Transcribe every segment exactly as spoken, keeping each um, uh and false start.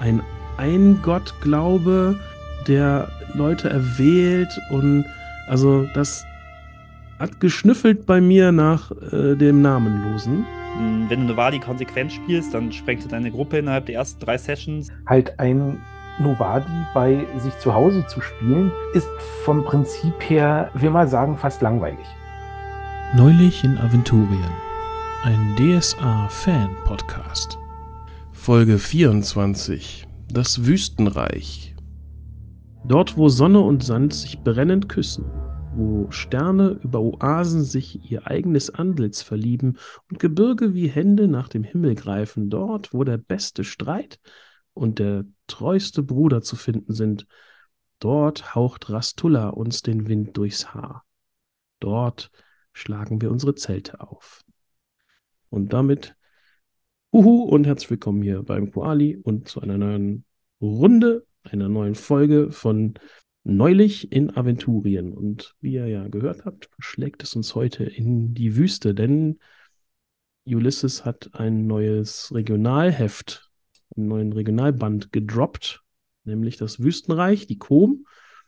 ein Ein-Gott-Glaube, der Leute erwählt und also das hat geschnüffelt bei mir nach äh, dem Namenlosen. Wenn du Novadi konsequent spielst, dann sprengst du deine Gruppe innerhalb der ersten drei Sessions. Halt ein Novadi bei sich zu Hause zu spielen, ist vom Prinzip her, will mal sagen, fast langweilig. Neulich in Aventurien, ein D S A-Fan-Podcast. Folge vierundzwanzig, das Wüstenreich. Dort, wo Sonne und Sand sich brennend küssen, wo Sterne über Oasen sich ihr eigenes Antlitz verlieben und Gebirge wie Hände nach dem Himmel greifen, dort, wo der beste Streit und der treueste Bruder zu finden sind, dort haucht Rastulla uns den Wind durchs Haar. Dort schlagen wir unsere Zelte auf. Und damit Uhu und herzlich willkommen hier beim Koali und zu einer neuen Runde, einer neuen Folge von Neulich in Aventurien. Und wie ihr ja gehört habt, verschlägt es uns heute in die Wüste, denn Ulysses hat ein neues Regionalheft, einen neuen Regionalband gedroppt, nämlich das Wüstenreich, die Kom.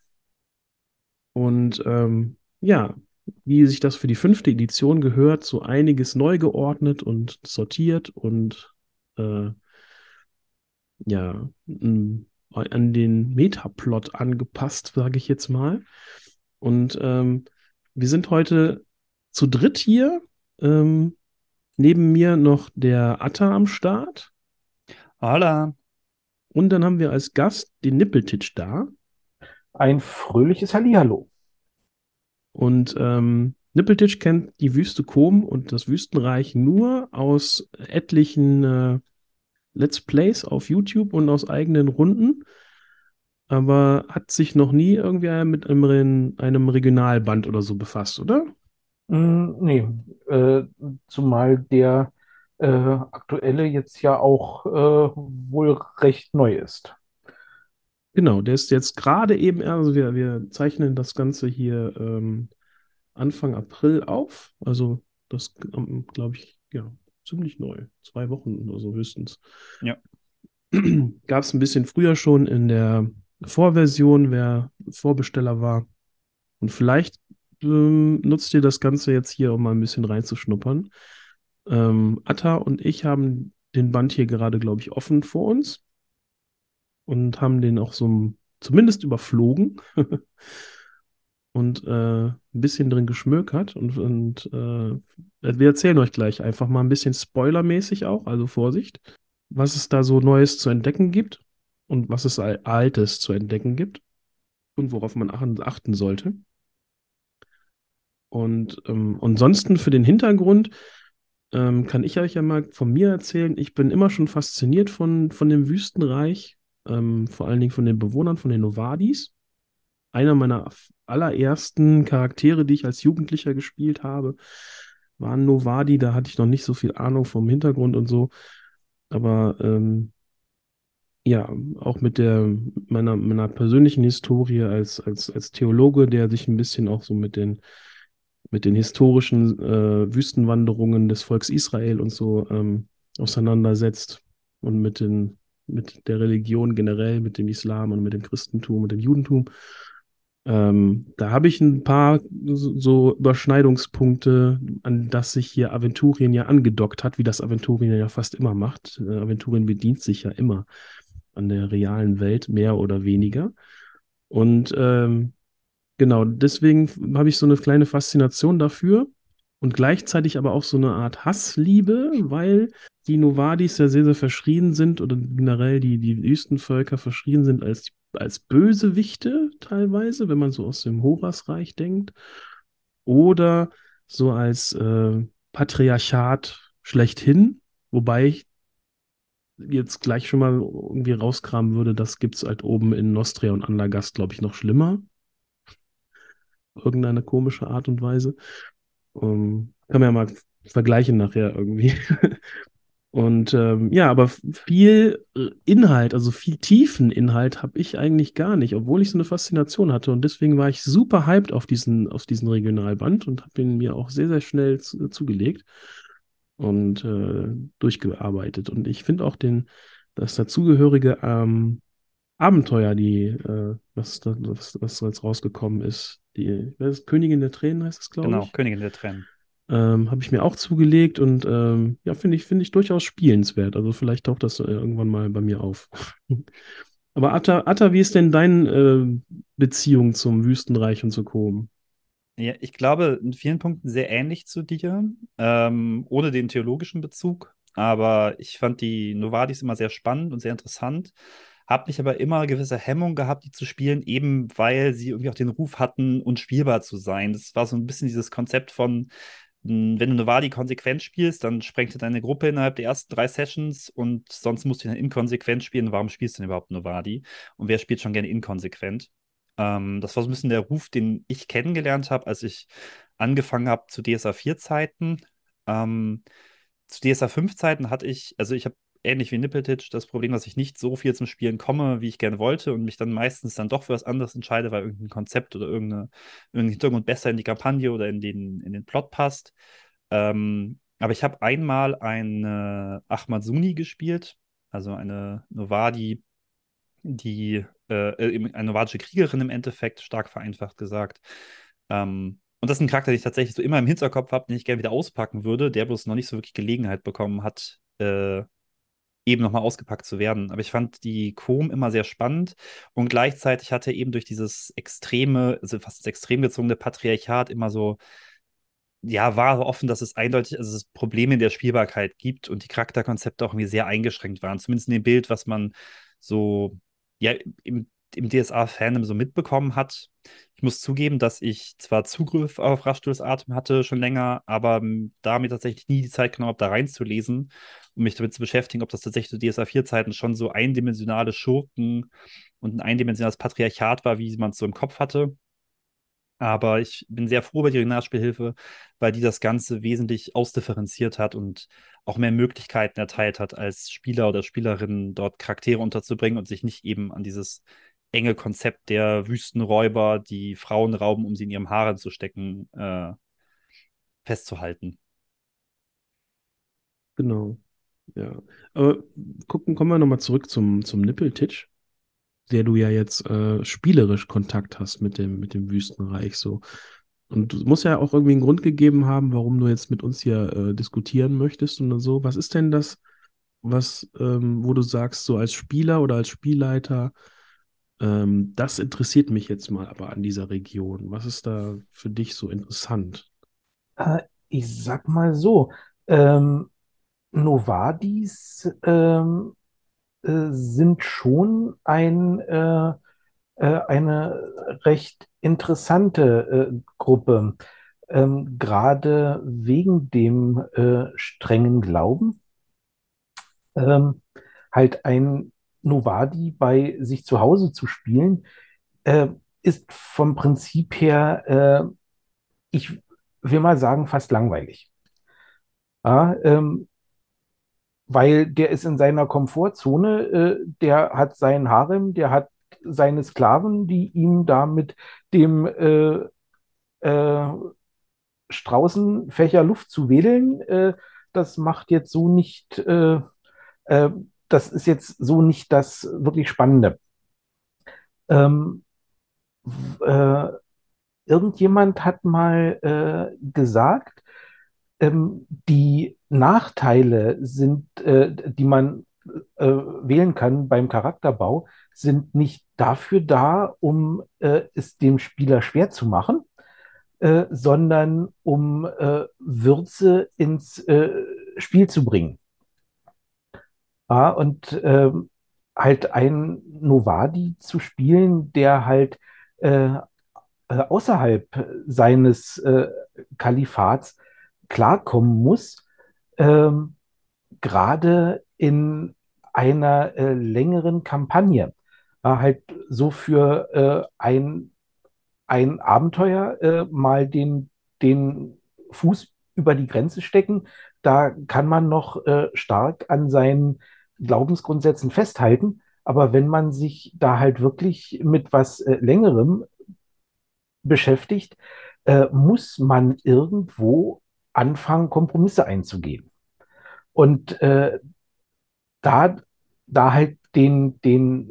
Und ähm, ja, wie sich das für die fünfte Edition gehört, so einiges neu geordnet und sortiert und äh, ja, m, an den Metaplot angepasst, sage ich jetzt mal. Und ähm, wir sind heute zu dritt hier. Ähm, neben mir noch der Atta am Start. Hola. Und dann haben wir als Gast den Nippeltitsch da. Ein fröhliches Hallihallo. Und ähm, Nippeltitsch kennt die Wüste Kom und das Wüstenreich nur aus etlichen äh, Let's Plays auf YouTube und aus eigenen Runden, aber hat sich noch nie irgendwie mit einem, einem Regionalband oder so befasst, oder? Mm, nee, äh, zumal der äh, aktuelle jetzt ja auch äh, wohl recht neu ist. Genau, der ist jetzt gerade eben, also wir, wir zeichnen das Ganze hier ähm, Anfang April auf, also das, ähm, glaube ich, ja, ziemlich neu, zwei Wochen oder so höchstens. Ja. Gab es ein bisschen früher schon in der Vorversion, wer Vorbesteller war. Und vielleicht ähm, nutzt ihr das Ganze jetzt hier, um mal ein bisschen reinzuschnuppern. Ähm, Atta und ich haben den Band hier gerade, glaube ich, offen vor uns und haben den auch so zumindest überflogen und äh, ein bisschen drin geschmökert. Und, und äh, wir erzählen euch gleich einfach mal ein bisschen spoilermäßig auch, also Vorsicht, was es da so Neues zu entdecken gibt und was es Al- Altes zu entdecken gibt und worauf man achten, achten sollte. Und ähm, ansonsten für den Hintergrund ähm, kann ich euch ja mal von mir erzählen. Ich bin immer schon fasziniert von, von dem Wüstenreich, ähm, vor allen Dingen von den Bewohnern, von den Novadis. Einer meiner allerersten Charaktere, die ich als Jugendlicher gespielt habe, war ein Novadi. Da hatte ich noch nicht so viel Ahnung vom Hintergrund und so. Aber ähm, ja, auch mit der meiner, meiner persönlichen Historie als, als, als Theologe, der sich ein bisschen auch so mit den mit den historischen äh, Wüstenwanderungen des Volks Israel und so ähm, auseinandersetzt und mit den, mit der Religion generell, mit dem Islam und mit dem Christentum und dem Judentum. Ähm, da habe ich ein paar so so Überschneidungspunkte, an das sich hier Aventurien ja angedockt hat, wie das Aventurien ja fast immer macht. Äh, Aventurien bedient sich ja immer an der realen Welt, mehr oder weniger. Und ähm, genau, deswegen habe ich so eine kleine Faszination dafür und gleichzeitig aber auch so eine Art Hassliebe, weil die Novadis ja sehr, sehr verschrien sind oder generell die, die Wüstenvölker verschrien sind als, als Bösewichte teilweise, wenn man so aus dem Horasreich denkt, oder so als äh, Patriarchat schlechthin, wobei ich jetzt gleich schon mal irgendwie rauskramen würde, das gibt es halt oben in Nostria und Andergast, glaube ich, noch schlimmer irgendeine komische Art und Weise. Um, kann man ja mal vergleichen nachher irgendwie. Und ähm, ja, aber viel äh, Inhalt, also viel tiefen Inhalt habe ich eigentlich gar nicht, obwohl ich so eine Faszination hatte. Und deswegen war ich super hyped auf diesen, auf diesen Regionalband und habe ihn mir auch sehr, sehr schnell zu, zugelegt und äh, durchgearbeitet. Und ich finde auch den, das dazugehörige ähm, Abenteuer, die, äh, was, da- was, was so jetzt rausgekommen ist. Die, was ist, Königin der Tränen heißt es, glaube Genau, ich. Königin der Tränen. Ähm, habe ich mir auch zugelegt und ähm, ja, finde ich, finde ich durchaus spielenswert. Also vielleicht taucht das äh, irgendwann mal bei mir auf. Aber Atta, Atta, wie ist denn deine äh, Beziehung zum Wüstenreich und zu Co.? Ja, ich glaube, in vielen Punkten sehr ähnlich zu dir, ähm, ohne den theologischen Bezug. Aber ich fand die Novadis immer sehr spannend und sehr interessant. Habe mich aber immer gewisse Hemmung gehabt, die zu spielen, eben weil sie irgendwie auch den Ruf hatten, unspielbar zu sein. Das war so ein bisschen dieses Konzept von, mh, wenn du Novadi konsequent spielst, dann sprengt deine Gruppe innerhalb der ersten drei Sessions und sonst musst du dann inkonsequent spielen. Warum spielst du denn überhaupt Novadi? Und wer spielt schon gerne inkonsequent? Ähm, das war so ein bisschen der Ruf, den ich kennengelernt habe, als ich angefangen habe zu D S A vier Zeiten. Ähm, zu D S A fünf Zeiten hatte ich, also ich habe ähnlich wie Nippeltitch das Problem, dass ich nicht so viel zum Spielen komme, wie ich gerne wollte und mich dann meistens dann doch für was anderes entscheide, weil irgendein Konzept oder irgendeine, irgendein Hintergrund besser in die Kampagne oder in den, in den Plot passt. Ähm, aber ich habe einmal eine Ahmad Suni gespielt, also eine Novadi, die äh, äh, eine nomadische Kriegerin im Endeffekt, stark vereinfacht gesagt. Ähm, und das ist ein Charakter, den ich tatsächlich so immer im Hinterkopf habe, den ich gerne wieder auspacken würde, der bloß noch nicht so wirklich Gelegenheit bekommen hat, äh, eben nochmal ausgepackt zu werden. Aber ich fand die Kom immer sehr spannend und gleichzeitig hatte eben durch dieses extreme, also fast das extrem gezogene Patriarchat immer so, ja, war offen, dass es eindeutig, also es Probleme in der Spielbarkeit gibt und die Charakterkonzepte auch irgendwie sehr eingeschränkt waren. Zumindest in dem Bild, was man so, ja, im, im D S A-Fandom so mitbekommen hat. Ich muss zugeben, dass ich zwar Zugriff auf Raschduls Atem hatte schon länger, aber ähm, da mir tatsächlich nie die Zeit genommen habe, da reinzulesen, um mich damit zu beschäftigen, ob das tatsächlich zu D S A vier-Zeiten schon so eindimensionale Schurken und ein eindimensionales Patriarchat war, wie man es so im Kopf hatte. Aber ich bin sehr froh über die Regionalspielhilfe, weil die das Ganze wesentlich ausdifferenziert hat und auch mehr Möglichkeiten erteilt hat, als Spieler oder Spielerinnen dort Charaktere unterzubringen und sich nicht eben an dieses enge Konzept der Wüstenräuber, die Frauen rauben, um sie in ihrem Harem zu stecken, äh, festzuhalten. Genau, ja. Aber gucken, kommen wir nochmal zurück zum, zum Nippeltitch, der du ja jetzt äh, spielerisch Kontakt hast mit dem, mit dem Wüstenreich so. Und du musst ja auch irgendwie einen Grund gegeben haben, warum du jetzt mit uns hier äh, diskutieren möchtest und so. Was ist denn das, was, ähm, wo du sagst, so als Spieler oder als Spielleiter, ähm, das interessiert mich jetzt mal aber an dieser Region. Was ist da für dich so interessant? Äh, Ich sag mal so, ähm, Novadis ähm, äh, sind schon ein, äh, äh, eine recht interessante äh, Gruppe, ähm, gerade wegen dem äh, strengen Glauben. Ähm, halt ein Novadi bei sich zu Hause zu spielen, äh, ist vom Prinzip her, äh, ich will mal sagen, fast langweilig. Ja, ähm, weil der ist in seiner Komfortzone, äh, der hat seinen Harem, der hat seine Sklaven, die ihm da mit dem äh, äh, Straußenfächer Luft zu wedeln, äh, das macht jetzt so nicht, äh, äh, das ist jetzt so nicht das wirklich Spannende. Ähm, äh, Irgendjemand hat mal äh, gesagt, ähm, die Nachteile sind, äh, die man äh, wählen kann beim Charakterbau, sind nicht dafür da, um äh, es dem Spieler schwer zu machen, äh, sondern um äh, Würze ins äh, Spiel zu bringen. Ja, und ähm, halt einen Novadi zu spielen, der halt äh, äh, außerhalb seines äh, Kalifats klarkommen muss, ähm, gerade in einer äh, längeren Kampagne. Äh, halt so für äh, ein, ein Abenteuer äh, mal den, den Fuß über die Grenze stecken. Da kann man noch äh, stark an seinen Glaubensgrundsätzen festhalten. Aber wenn man sich da halt wirklich mit was äh, Längerem beschäftigt, äh, muss man irgendwo anfangen, Kompromisse einzugehen. Und äh, da da halt den, den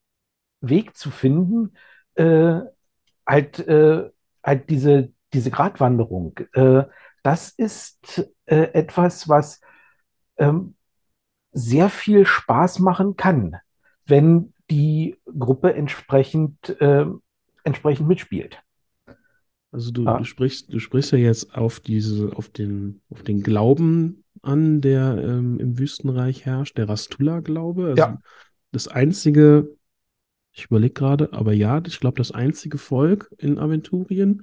Weg zu finden, äh, halt, äh, halt diese, diese Gratwanderung, äh, das ist äh, etwas, was ähm, sehr viel Spaß machen kann, wenn die Gruppe entsprechend, äh, entsprechend mitspielt. Also du, du Ja, sprichst, du sprichst ja jetzt auf diese, auf den, auf den Glauben an, der ähm, im Wüstenreich herrscht, der Rastula-Glaube. Also ja, das einzige, ich überlege gerade, aber ja, ich glaube, das einzige Volk in Aventurien,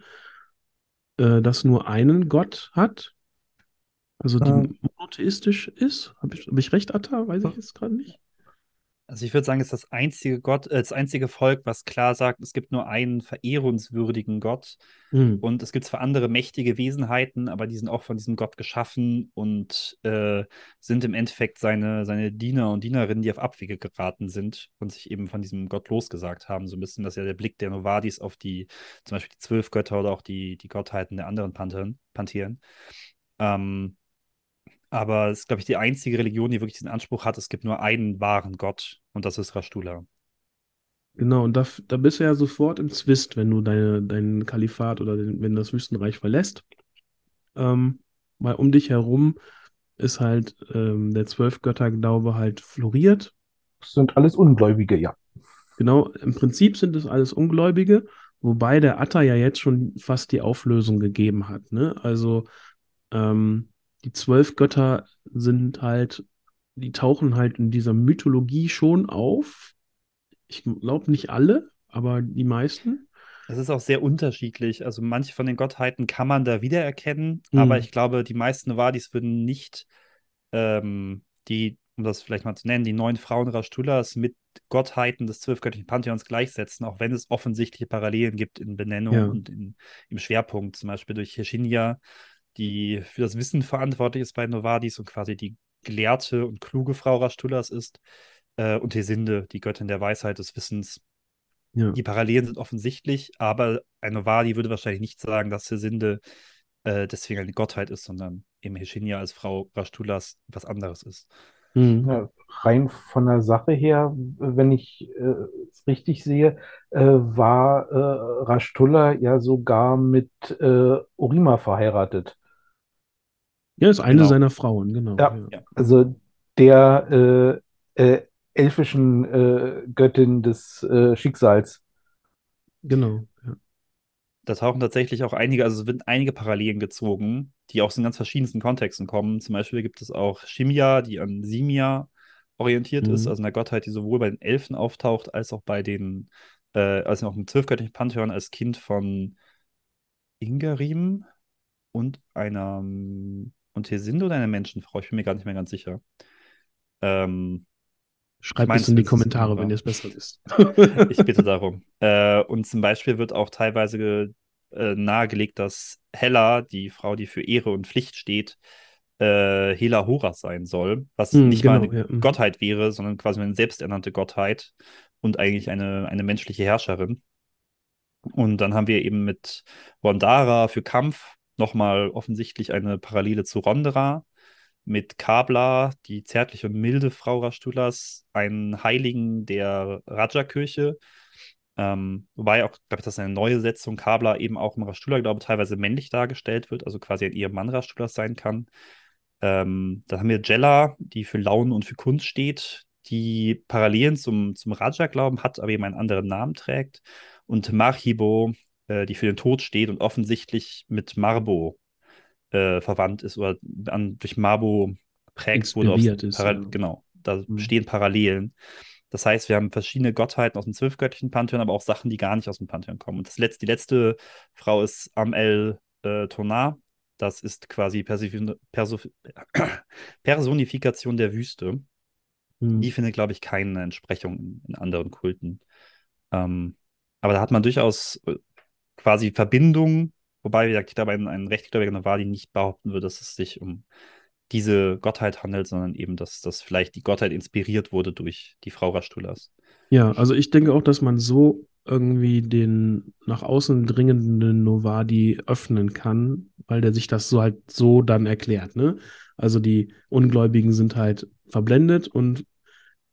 äh, das nur einen Gott hat, also die äh, monotheistisch ist. Habe ich, hab ich recht, Atta? Weiß ich jetzt gerade nicht. Also ich würde sagen, es ist das einzige Gott, äh, das einzige Volk, was klar sagt, es gibt nur einen verehrungswürdigen Gott. Hm. Und es gibt zwar andere mächtige Wesenheiten, aber die sind auch von diesem Gott geschaffen und äh, sind im Endeffekt seine, seine Diener und Dienerinnen, die auf Abwege geraten sind und sich eben von diesem Gott losgesagt haben. So ein bisschen, das ist ja der Blick der Novadis auf die, zum Beispiel die zwölf Götter oder auch die, die Gottheiten der anderen Pantheon, Pantheon. Ähm, aber es ist, glaube ich, die einzige Religion, die wirklich diesen Anspruch hat, es gibt nur einen wahren Gott und das ist Rashtula. Genau, und da, da bist du ja sofort im Zwist, wenn du deine, dein Kalifat oder den, wenn du das Wüstenreich verlässt. Ähm, weil um dich herum ist halt ähm, der Zwölfgötterglaube halt floriert. das sind alles Ungläubige, ja. Genau, im Prinzip sind es alles Ungläubige, wobei der Atta ja jetzt schon fast die Auflösung gegeben hat. Ne? Also ähm, die zwölf Götter sind halt, die tauchen halt in dieser Mythologie schon auf. Ich glaube nicht alle, aber die meisten. Es ist auch sehr unterschiedlich. Also manche von den Gottheiten kann man da wiedererkennen, aber Hm, ich glaube, die meisten Novadis würden nicht ähm, die, um das vielleicht mal zu nennen, die neun Frauen Rashtulas mit Gottheiten des zwölfgöttlichen Pantheons gleichsetzen, auch wenn es offensichtliche Parallelen gibt in Benennung ja. und in, im Schwerpunkt, zum Beispiel durch Hirschinja, die für das Wissen verantwortlich ist bei Novadis und quasi die gelehrte und kluge Frau Rashtulas ist, äh, und Hesinde, die Göttin der Weisheit des Wissens. Ja. Die Parallelen sind offensichtlich, aber ein Novadi würde wahrscheinlich nicht sagen, dass Hesinde äh, deswegen eine Gottheit ist, sondern eben Hirschinja als Frau Rashtulas was anderes ist. Hm. Ja, rein von der Sache her, wenn ich äh, es richtig sehe, äh, war äh, Rashtullah ja sogar mit äh, Orima verheiratet. Ja, ist eine Genau. seiner Frauen, genau. Ja, Ja. Ja. also der äh, äh, elfischen äh, Göttin des äh, Schicksals. Genau. Ja. Da tauchen tatsächlich auch einige, also es werden einige Parallelen gezogen, die aus den ganz verschiedensten Kontexten kommen. Zum Beispiel gibt es auch Shimia, die an Simia orientiert ist, Hm. also einer Gottheit, die sowohl bei den Elfen auftaucht, als auch bei den, äh, als auch im zwölfgöttlichen Pantheon als Kind von Ingarim und einer und Hesinde oder einer Menschenfrau. Ich bin mir gar nicht mehr ganz sicher. Ähm, ich Schreibt meine, es in die es ist Kommentare, wenn ihr Ingvar. es besser wisst. Ich bitte darum. Äh, und zum Beispiel wird auch teilweise ge, äh, nahegelegt, dass Hela, die Frau, die für Ehre und Pflicht steht, äh, Hela Horas sein soll, was Hm, nicht mal genau, eine ja. Mhm. Gottheit wäre, sondern quasi eine selbsternannte Gottheit und eigentlich eine, eine menschliche Herrscherin. Und dann haben wir eben mit Wandara für Kampf nochmal offensichtlich eine Parallele zu Rondera, mit Kabla, die zärtliche und milde Frau Rastulas, einen Heiligen der Raja-Kirche. Ähm, wobei auch, glaube ich, das ist eine neue Setzung, Kabla eben auch im Rastula, glaube ich, teilweise männlich dargestellt wird, also quasi ein Ehemann Rastulas sein kann. Ähm, dann haben wir Jella, die für Laune und für Kunst steht, die Parallelen zum, zum Raja-Glauben hat, aber eben einen anderen Namen trägt. Und Marhibo, äh, die für den Tod steht und offensichtlich mit Marbo äh, verwandt ist oder an, durch Marbo geprägt wurde aus Inspiriert ist, Para ja. genau, da Hm. stehen Parallelen. Das heißt, wir haben verschiedene Gottheiten aus dem zwölfgöttlichen Pantheon, aber auch Sachen, die gar nicht aus dem Pantheon kommen. Und das letzte, die letzte Frau ist Am-El äh, Tonar. Das ist quasi Persif- Persif- Personifikation der Wüste. Hm. Die findet, glaube ich, keine Entsprechung in, in anderen Kulten. Ähm, aber da hat man durchaus äh, quasi Verbindungen, wobei, wie gesagt, ich glaube, ein, ein rechtgläubiger Nawali nicht behaupten würde, dass es sich um diese Gottheit handelt, sondern eben, dass, dass vielleicht die Gottheit inspiriert wurde durch die Frau Rastulas. Ja, also ich denke auch, dass man so irgendwie den nach außen dringenden Novadi öffnen kann, weil der sich das so halt so dann erklärt, ne? Also die Ungläubigen sind halt verblendet und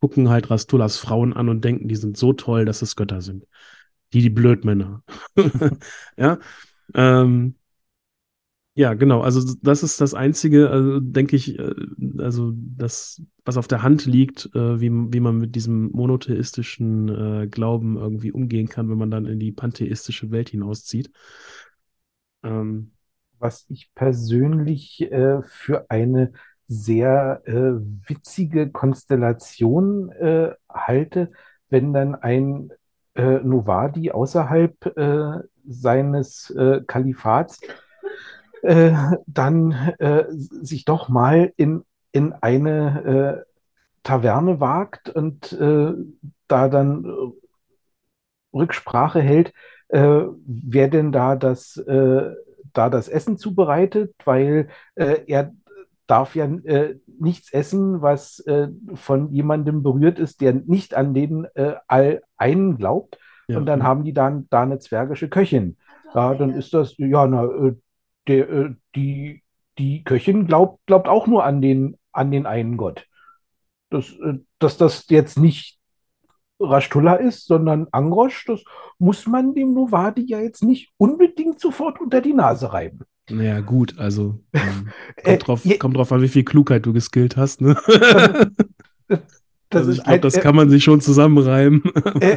gucken halt Rastulas Frauen an und denken, die sind so toll, dass es Götter sind. Die, die Blödmänner. Ja, ähm, ja, genau. Also das ist das Einzige, also, denke ich, äh, also das, was auf der Hand liegt, äh, wie, wie man mit diesem monotheistischen äh, Glauben irgendwie umgehen kann, wenn man dann in die pantheistische Welt hinauszieht. Ähm, Was ich persönlich äh, für eine sehr äh, witzige Konstellation äh, halte, wenn dann ein äh, Nowadi außerhalb äh, seines äh, Kalifats äh, dann äh, sich doch mal in, in eine äh, Taverne wagt und äh, da dann Rücksprache hält, äh, wer denn da das, äh, da das Essen zubereitet, weil äh, er darf ja äh, nichts essen, was äh, von jemandem berührt ist, der nicht an den äh, all einen glaubt. ja, Und dann ja. haben die dann da eine zwergische Köchin. Ja, dann ist das, ja, na, äh, der, äh, die, die Köchin glaubt, glaubt auch nur an den, an den einen Gott. Das, äh, dass das jetzt nicht Rashtullah ist, sondern Angrosch, das muss man dem Novadi ja jetzt nicht unbedingt sofort unter die Nase reiben. Naja, gut, also ähm, Äh, kommt drauf, je, kommt drauf an, wie viel Klugheit du geskillt hast, ne? das Also ist ich glaube, halt, das äh, kann man sich schon zusammenreimen. äh,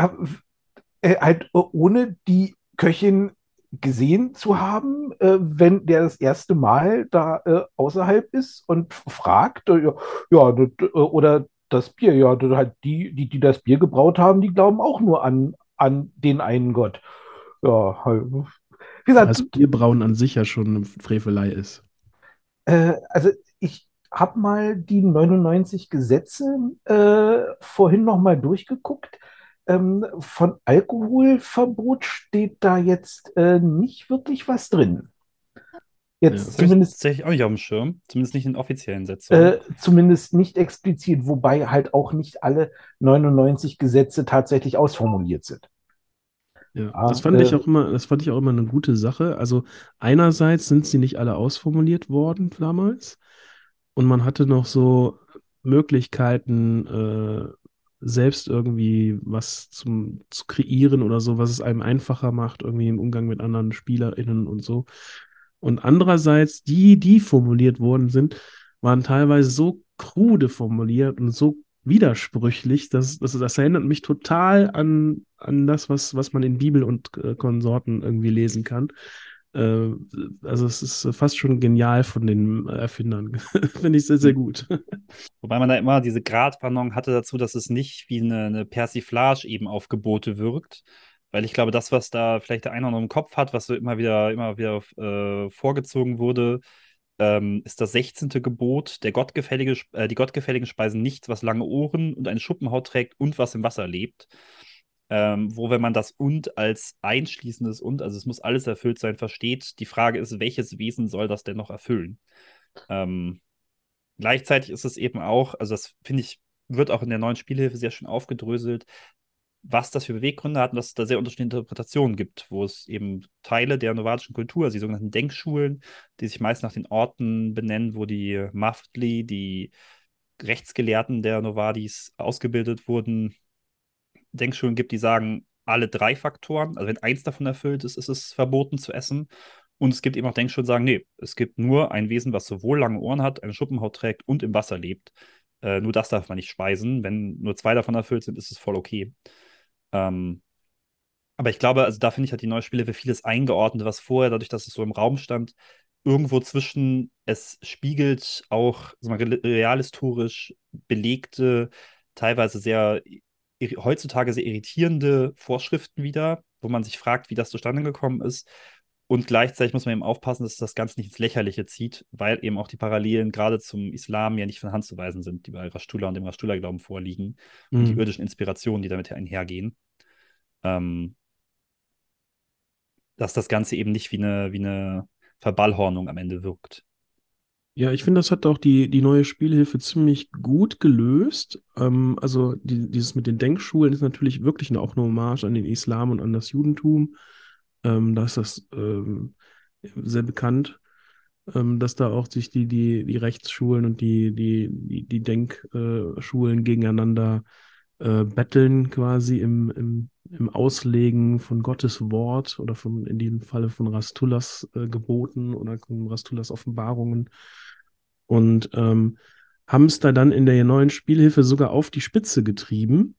äh, halt ohne die Köchin gesehen zu haben, äh, wenn der das erste Mal da äh, außerhalb ist und fragt, äh, ja, ja das, äh, oder das Bier, ja, das halt die, die, die das Bier gebraut haben, die glauben auch nur an, an den einen Gott. Ja, halt, wie Weil gesagt, das Bierbrauen an sich ja schon eine Frevelei ist. Äh, also ich habe mal die neunundneunzig Gesetze äh, vorhin noch mal durchgeguckt. Ähm, von Alkoholverbot steht da jetzt äh, nicht wirklich was drin. Ja. Das Jetzt habe ich zumindest, tatsächlich auch nicht auf dem Schirm, zumindest nicht in offiziellen Setzungen. äh, zumindest nicht explizit, wobei halt auch nicht alle neunundneunzig Gesetze tatsächlich ausformuliert sind. Ja, das Ja, fand ich äh, auch immer, das fand ich auch immer eine gute Sache. Also einerseits sind sie nicht alle ausformuliert worden damals und man hatte noch so Möglichkeiten, äh, selbst irgendwie was zum, zu kreieren oder so, was es einem einfacher macht, irgendwie im Umgang mit anderen SpielerInnen und so. Und andererseits, die, die formuliert worden sind, waren teilweise so krude formuliert und so widersprüchlich. Das, das, das erinnert mich total an, an das, was, was man in Bibel und äh, Konsorten irgendwie lesen kann. Äh, also es ist fast schon genial von den Erfindern. Finde ich sehr, sehr gut. Wobei man da immer diese Gratwanderung hatte dazu, dass es nicht wie eine, eine Persiflage eben auf Gebote wirkt. Weil ich glaube, das, was da vielleicht der eine oder andere im Kopf hat, was so immer wieder, immer wieder äh, vorgezogen wurde, ähm, ist das sechzehnte Gebot, der gottgefällige, äh, die gottgefälligen speisen nichts, was lange Ohren und eine Schuppenhaut trägt und was im Wasser lebt. Ähm, wo, wenn man das und als einschließendes und, also es muss alles erfüllt sein, versteht, die Frage ist, welches Wesen soll das denn noch erfüllen? Ähm, Gleichzeitig ist es eben auch, also das finde ich, wird auch in der neuen Spielhilfe sehr schön aufgedröselt, was das für Beweggründe hat und dass es da sehr unterschiedliche Interpretationen gibt, wo es eben Teile der nomadischen Kultur, also die sogenannten Denkschulen, die sich meist nach den Orten benennen, wo die Mafdli, die Rechtsgelehrten der Novadis ausgebildet wurden, Denkschulen gibt, die sagen, alle drei Faktoren, also wenn eins davon erfüllt ist, ist es verboten zu essen. Und es gibt eben auch Denkschulen, die sagen, nee, es gibt nur ein Wesen, was sowohl lange Ohren hat, eine Schuppenhaut trägt und im Wasser lebt. Äh, nur das darf man nicht speisen. Wenn nur zwei davon erfüllt sind, ist es voll okay. Ähm, aber ich glaube, also da finde ich, hat die neue Spiele für vieles eingeordnet, was vorher, dadurch, dass es so im Raum stand, irgendwo zwischen, es spiegelt auch sag mal, realhistorisch belegte, teilweise sehr heutzutage sehr irritierende Vorschriften wider, wo man sich fragt, wie das zustande gekommen ist. Und gleichzeitig muss man eben aufpassen, dass das Ganze nicht ins Lächerliche zieht, weil eben auch die Parallelen gerade zum Islam ja nicht von Hand zu weisen sind, die bei Rashtullah und dem Rashtullah-Glauben vorliegen und die Mhm. irdischen Inspirationen, die damit einhergehen. Ähm, dass das Ganze eben nicht wie eine, wie eine Verballhornung am Ende wirkt. Ja, ich finde, das hat auch die, die neue Spielhilfe ziemlich gut gelöst. Ähm, also die, dieses mit den Denkschulen ist natürlich wirklich eine, auch eine Hommage an den Islam und an das Judentum. Ähm, da ist das ähm, sehr bekannt. ähm, dass da auch sich die, die, die Rechtsschulen und die, die, die, die Denkschulen gegeneinander äh, betteln quasi im, im, im Auslegen von Gottes Wort oder von, in diesem Falle von Rastullas äh, Geboten oder von Rastullas Offenbarungen und ähm, haben es da dann in der neuen Spielhilfe sogar auf die Spitze getrieben,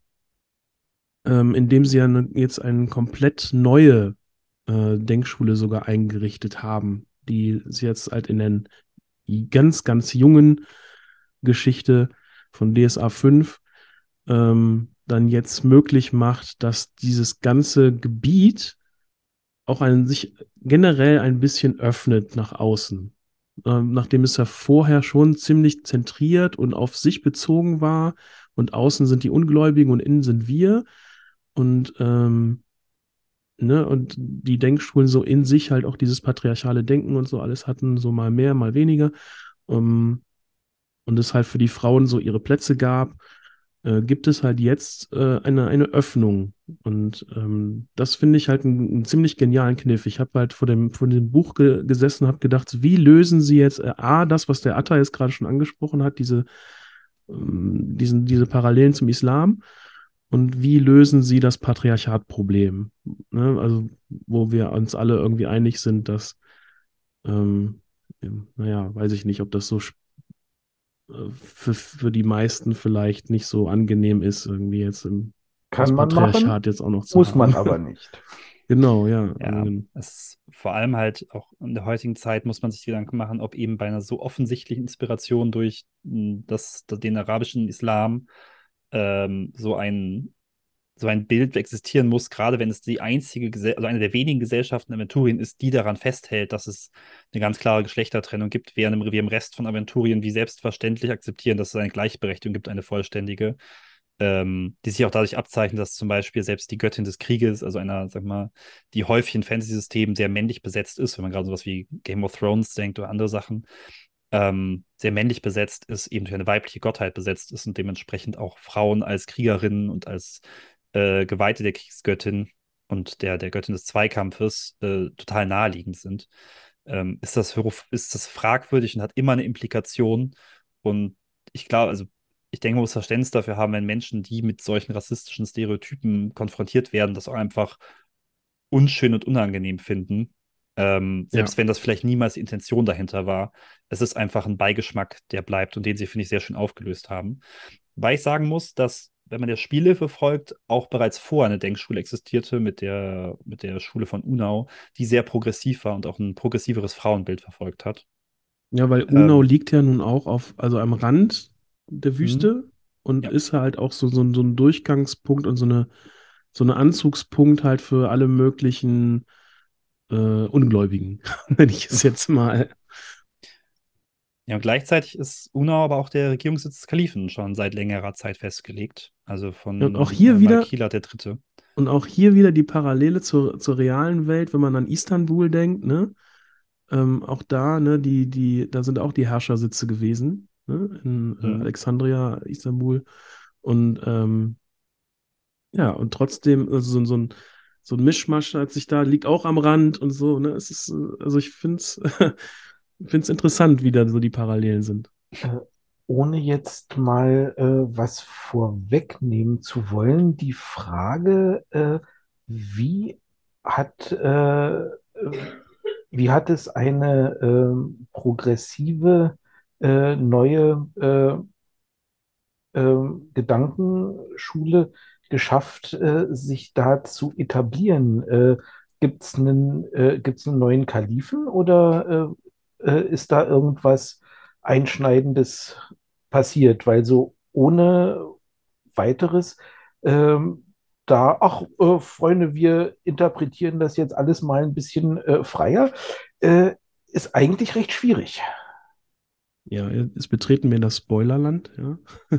ähm, indem sie ja ne, jetzt eine komplett neue äh, Denkschule sogar eingerichtet haben, die sie jetzt halt in der ganz, ganz jungen Geschichte von D S A fünf ähm, dann jetzt möglich macht, dass dieses ganze Gebiet auch ein, sich generell ein bisschen öffnet nach außen. Ähm, nachdem es ja vorher schon ziemlich zentriert und auf sich bezogen war und außen sind die Ungläubigen und innen sind wir und ähm, ne, und die Denkschulen so in sich halt auch dieses patriarchale Denken und so alles hatten, so mal mehr, mal weniger. Um, und es halt für die Frauen so ihre Plätze gab, äh, gibt es halt jetzt äh, eine, eine Öffnung. Und ähm, das finde ich halt einen, einen ziemlich genialen Kniff. Ich habe halt vor dem, vor dem Buch ge gesessen und habe gedacht, wie lösen sie jetzt äh, A, das, was der Atta jetzt gerade schon angesprochen hat, diese, ähm, diesen, diese Parallelen zum Islam. Und wie lösen sie das Patriarchatproblem? Ne? Also, wo wir uns alle irgendwie einig sind, dass, ähm, naja, weiß ich nicht, ob das so äh, für, für die meisten vielleicht nicht so angenehm ist, irgendwie jetzt im, das Kann man machen, Patriarchat jetzt auch noch zu muss man haben. aber nicht. Genau, ja. Ja, ähm, es vor allem halt auch in der heutigen Zeit muss man sich Gedanken machen, ob eben bei einer so offensichtlichen Inspiration durch mh, das, den arabischen Islam ähm, so ein, so ein Bild existieren muss, gerade wenn es die einzige, Gesell also eine der wenigen Gesellschaften in Aventurien ist, die daran festhält, dass es eine ganz klare Geschlechtertrennung gibt, während wir im Rest von Aventurien wie selbstverständlich akzeptieren, dass es eine Gleichberechtigung gibt, eine vollständige, ähm, die sich auch dadurch abzeichnet, dass zum Beispiel selbst die Göttin des Krieges, also einer, sag mal, die häufig in Fantasy-Systemen sehr männlich besetzt ist, wenn man gerade sowas wie Game of Thrones denkt oder andere Sachen, ähm, sehr männlich besetzt ist, eben durch eine weibliche Gottheit besetzt ist und dementsprechend auch Frauen als Kriegerinnen und als äh, Geweihte der Kriegsgöttin und der, der Göttin des Zweikampfes äh, total naheliegend sind, ähm, ist das, ist das fragwürdig und hat immer eine Implikation. Und ich glaube, also ich denke, man muss Verständnis dafür haben, wenn Menschen, die mit solchen rassistischen Stereotypen konfrontiert werden, das auch einfach unschön und unangenehm finden. Ähm, ja. selbst wenn das vielleicht niemals die Intention dahinter war. Es ist einfach ein Beigeschmack, der bleibt und den sie, finde ich, sehr schön aufgelöst haben. Weil ich sagen muss, dass, wenn man der Spielhilfe folgt, auch bereits vorher eine Denkschule existierte mit der, mit der Schule von Unau, die sehr progressiv war und auch ein progressiveres Frauenbild verfolgt hat. Ja, weil Unau Ähm, liegt ja nun auch auf, also am Rand der hm, Wüste und ja. ist halt auch so, so, so ein Durchgangspunkt und so eine, so eine Anzugspunkt halt für alle möglichen äh, Ungläubigen, wenn ich es jetzt mal. Ja, und gleichzeitig ist Unau aber auch der Regierungssitz des Kalifen schon seit längerer Zeit festgelegt. Also Ja, und auch von äh, hier wieder, Malkila der Dritte. und auch hier wieder die Parallele zur, zur realen Welt, wenn man an Istanbul denkt, ne? Ähm, auch da, ne, die, die, da sind auch die Herrschersitze gewesen, ne? In äh, Hm. Alexandria, Istanbul. Und ähm, ja, und trotzdem, also so, so ein, so ein Mischmasch hat sich da, liegt auch am Rand und so, ne? Es ist, äh, also ich finde es find's interessant, wie da so die Parallelen sind. Äh, Ohne jetzt mal äh, was vorwegnehmen zu wollen, die Frage, äh, wie hat, äh, äh, wie hat es eine ähm, progressive äh, neue äh, ähm, Gedankenschule geschafft, äh, sich da zu etablieren? Äh, gibt es einen, äh, gibt's einen neuen Kalifen oder äh, äh, ist da irgendwas Einschneidendes passiert? Weil so ohne weiteres ähm, da, ach, äh, Freunde, wir interpretieren das jetzt alles mal ein bisschen äh, freier, äh, ist eigentlich recht schwierig. Ja, jetzt betreten wir das Spoilerland, ja.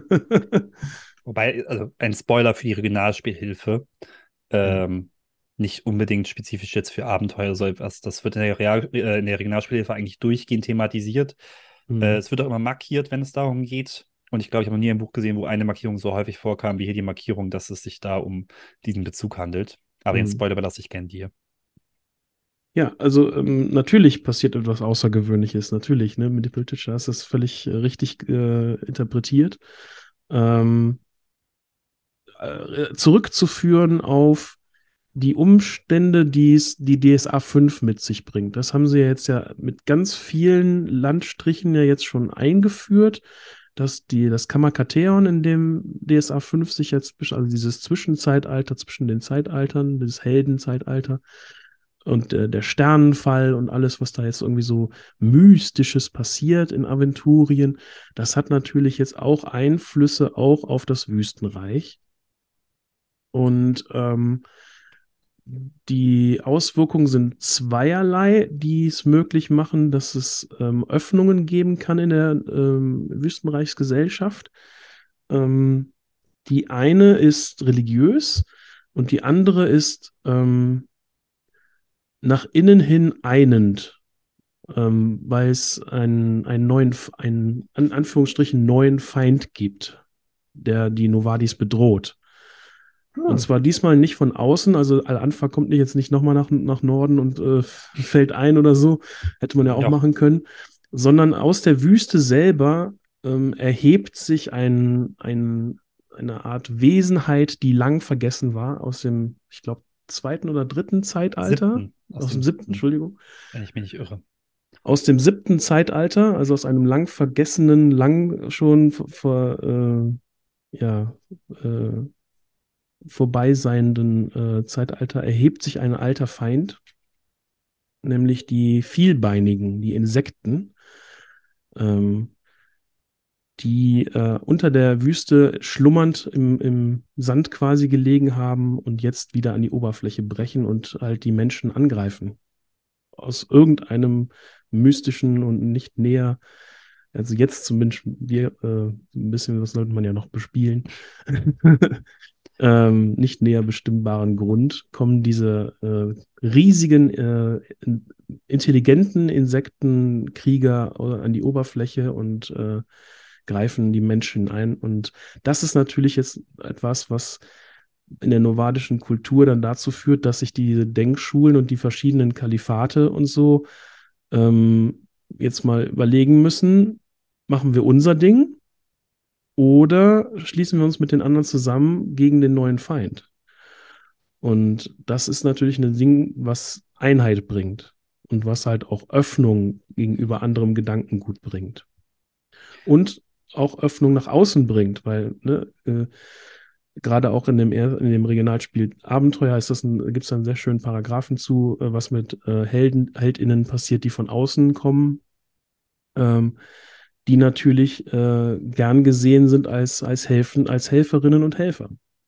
Wobei, also ein Spoiler für die Regionalspielhilfe, Ja. ähm, nicht unbedingt spezifisch jetzt für Abenteuer so etwas. Das wird in der, Real, äh, in der Regionalspielhilfe eigentlich durchgehend thematisiert. Äh, Mhm. es wird auch immer markiert, wenn es darum geht. Und ich glaube, ich habe noch nie ein Buch gesehen, wo eine Markierung so häufig vorkam, wie hier die Markierung, dass es sich da um diesen Bezug handelt. Aber den Mhm. Spoiler überlasse ich gerne dir. Ja, also ähm, natürlich passiert etwas Außergewöhnliches, natürlich, ne? Mit Dipeltischer hast du das völlig äh, richtig äh, interpretiert. Ähm, äh, zurückzuführen auf die Umstände, die es die D S A fünf mit sich bringt. Das haben sie ja jetzt ja mit ganz vielen Landstrichen ja jetzt schon eingeführt, dass die, das Kammerkateon in dem D S A fünf sich jetzt, also dieses Zwischenzeitalter zwischen den Zeitaltern, dieses Heldenzeitalter und äh, der Sternenfall und alles, was da jetzt irgendwie so Mystisches passiert in Aventurien, das hat natürlich jetzt auch Einflüsse auch auf das Wüstenreich. Und ähm, die Auswirkungen sind zweierlei, die es möglich machen, dass es ähm, Öffnungen geben kann in der ähm, Wüstenreichsgesellschaft. Ähm, die eine ist religiös und die andere ist ähm, nach innen hin einend, ähm, weil es einen, einen neuen, einen, in Anführungsstrichen, neuen Feind gibt, der die Novadis bedroht. Und Hm. zwar diesmal nicht von außen, also Al-Anfa kommt nicht jetzt nicht nochmal nach, nach Norden und äh, fällt ein oder so, hätte man ja auch Ja. machen können, sondern aus der Wüste selber ähm, erhebt sich ein, ein, eine Art Wesenheit, die lang vergessen war, aus dem, ich glaube, zweiten oder dritten Zeitalter, Siebten. Aus aus dem dem siebten, siebten, Entschuldigung, wenn ich mich nicht irre. aus dem siebten Zeitalter, also aus einem lang vergessenen, lang schon vor, äh, ja, äh, vorbeiseienden äh, Zeitalter erhebt sich ein alter Feind, nämlich die Vielbeinigen, die Insekten, ähm, die äh, unter der Wüste schlummernd im, im Sand quasi gelegen haben und jetzt wieder an die Oberfläche brechen und halt die Menschen angreifen. Aus irgendeinem mystischen und nicht näher, also jetzt zumindest wir, äh, ein bisschen, was sollte man ja noch bespielen, ähm, nicht näher bestimmbaren Grund kommen diese äh, riesigen, äh, intelligenten Insektenkrieger an die Oberfläche und äh, greifen die Menschen ein. Und das ist natürlich jetzt etwas, was in der nomadischen Kultur dann dazu führt, dass sich diese Denkschulen und die verschiedenen Kalifate und so ähm, jetzt mal überlegen müssen, machen wir unser Ding oder schließen wir uns mit den anderen zusammen gegen den neuen Feind? Und das ist natürlich ein Ding, was Einheit bringt und was halt auch Öffnung gegenüber anderem Gedankengut bringt. Und auch Öffnung nach außen bringt, weil ne, äh, gerade auch in dem, in dem Regionalspiel Abenteuer ist das gibt es einen sehr schönen Paragraphen zu, äh, was mit äh, Helden, HeldInnen passiert, die von außen kommen, ähm, die natürlich äh, gern gesehen sind als, als, Helfen, als Helferinnen und Helfer.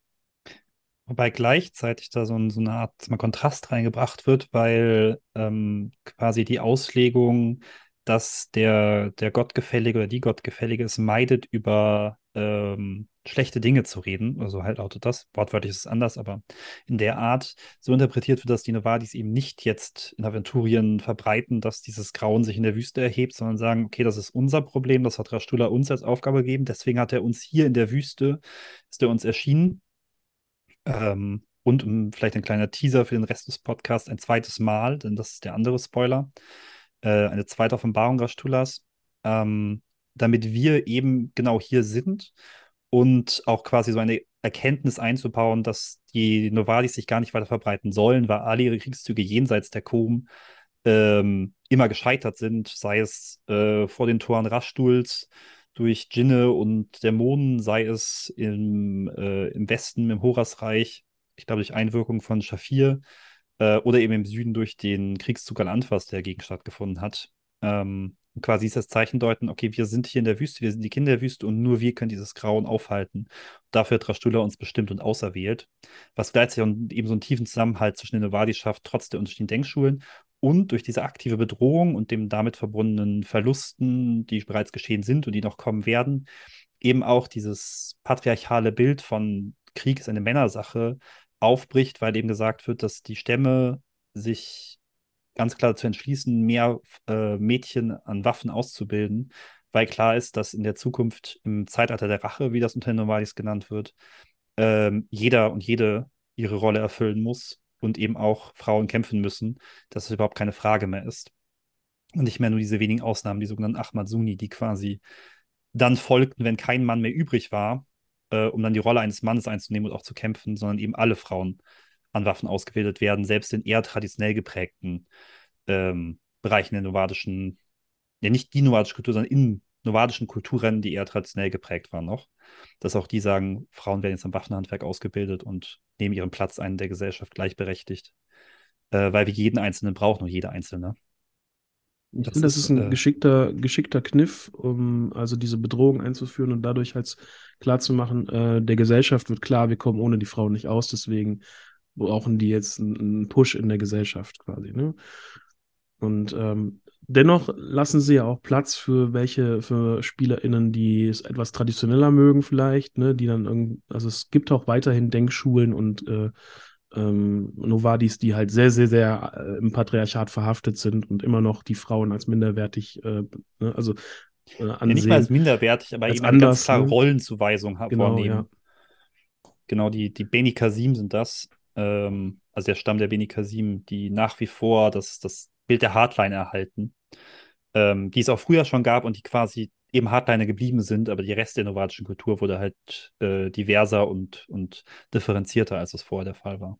Wobei gleichzeitig da so, ein, so eine Art mal Kontrast reingebracht wird, weil ähm, quasi die Auslegung, dass der, der Gottgefällige oder die Gottgefällige es meidet, über ähm, schlechte Dinge zu reden, also halt lautet das, wortwörtlich ist es anders, aber in der Art so interpretiert wird, dass die Novadis eben nicht jetzt in Aventurien verbreiten, dass dieses Grauen sich in der Wüste erhebt, sondern sagen, okay, das ist unser Problem, das hat Rastula uns als Aufgabe gegeben, deswegen hat er uns hier in der Wüste, ist er uns erschienen. Ähm, und um, vielleicht ein kleiner Teaser für den Rest des Podcasts, ein zweites Mal, denn das ist der andere Spoiler, äh, eine zweite Offenbarung Rastulas, ähm, damit wir eben genau hier sind und auch quasi so eine Erkenntnis einzubauen, dass die Novalis sich gar nicht weiter verbreiten sollen, weil alle ihre Kriegszüge jenseits der Kom ähm, immer gescheitert sind, sei es äh, vor den Toren Rastuls, durch Djinne und Dämonen, sei es im, äh, im Westen, im Horasreich, ich glaube durch Einwirkung von Schafir, äh, oder eben im Süden durch den Kriegszug Al-Anfas, der dagegen stattgefunden hat. Ähm, quasi ist das Zeichen deuten, okay, wir sind hier in der Wüste, wir sind die Kinder der Wüste und nur wir können dieses Grauen aufhalten. Dafür hat Rastula uns bestimmt und auserwählt, was gleichzeitig eben so einen tiefen Zusammenhalt zwischen den Novadi schafft, trotz der unterschiedlichen Denkschulen und durch diese aktive Bedrohung und dem damit verbundenen Verlusten, die bereits geschehen sind und die noch kommen werden, eben auch dieses patriarchale Bild von Krieg ist eine Männersache aufbricht, weil eben gesagt wird, dass die Stämme sich ganz klar dazu entschließen, mehr äh, Mädchen an Waffen auszubilden, weil klar ist, dass in der Zukunft im Zeitalter der Rache, wie das unter den Nomadis genannt wird, ähm, jeder und jede ihre Rolle erfüllen muss und eben auch Frauen kämpfen müssen, dass es überhaupt keine Frage mehr ist. Und nicht mehr nur diese wenigen Ausnahmen, die sogenannten Ahmad Sunni, die quasi dann folgten, wenn kein Mann mehr übrig war, äh, um dann die Rolle eines Mannes einzunehmen und auch zu kämpfen, sondern eben alle Frauen an Waffen ausgebildet werden, selbst in eher traditionell geprägten ähm, Bereichen der nomadischen, ja nicht die nomadische Kultur, sondern in nomadischen Kulturen, die eher traditionell geprägt waren noch, dass auch die sagen, Frauen werden jetzt am Waffenhandwerk ausgebildet und nehmen ihren Platz ein in der Gesellschaft gleichberechtigt, äh, weil wir jeden Einzelnen brauchen und jede Einzelne. Ich Das finde, das ist ist, ein äh, geschickter, geschickter Kniff, um also diese Bedrohung einzuführen und dadurch halt klarzumachen, äh, der Gesellschaft wird klar, wir kommen ohne die Frauen nicht aus, deswegen brauchen die jetzt einen, einen Push in der Gesellschaft quasi, ne? Und ähm, dennoch lassen sie ja auch Platz für welche, für SpielerInnen, die es etwas traditioneller mögen vielleicht, ne, die dann irgendwie, also es gibt auch weiterhin Denkschulen und äh, ähm, Novadis, die halt sehr, sehr, sehr äh, im Patriarchat verhaftet sind und immer noch die Frauen als minderwertig, äh, ne, also äh, ja, nicht mal als ansehen, minderwertig, aber als eben eine ganz anders, klare ne? Rollenzuweisung ha- Genau, ja. vornehmen. Genau, die, die Beni Qasim sind das, ähm, also der Stamm der Beni Qasim, die nach wie vor das, das Bild der Hardline erhalten, ähm, die es auch früher schon gab und die quasi eben Hardliner geblieben sind, aber die Rest der nomadischen Kultur wurde halt äh, diverser und, und differenzierter, als es vorher der Fall war.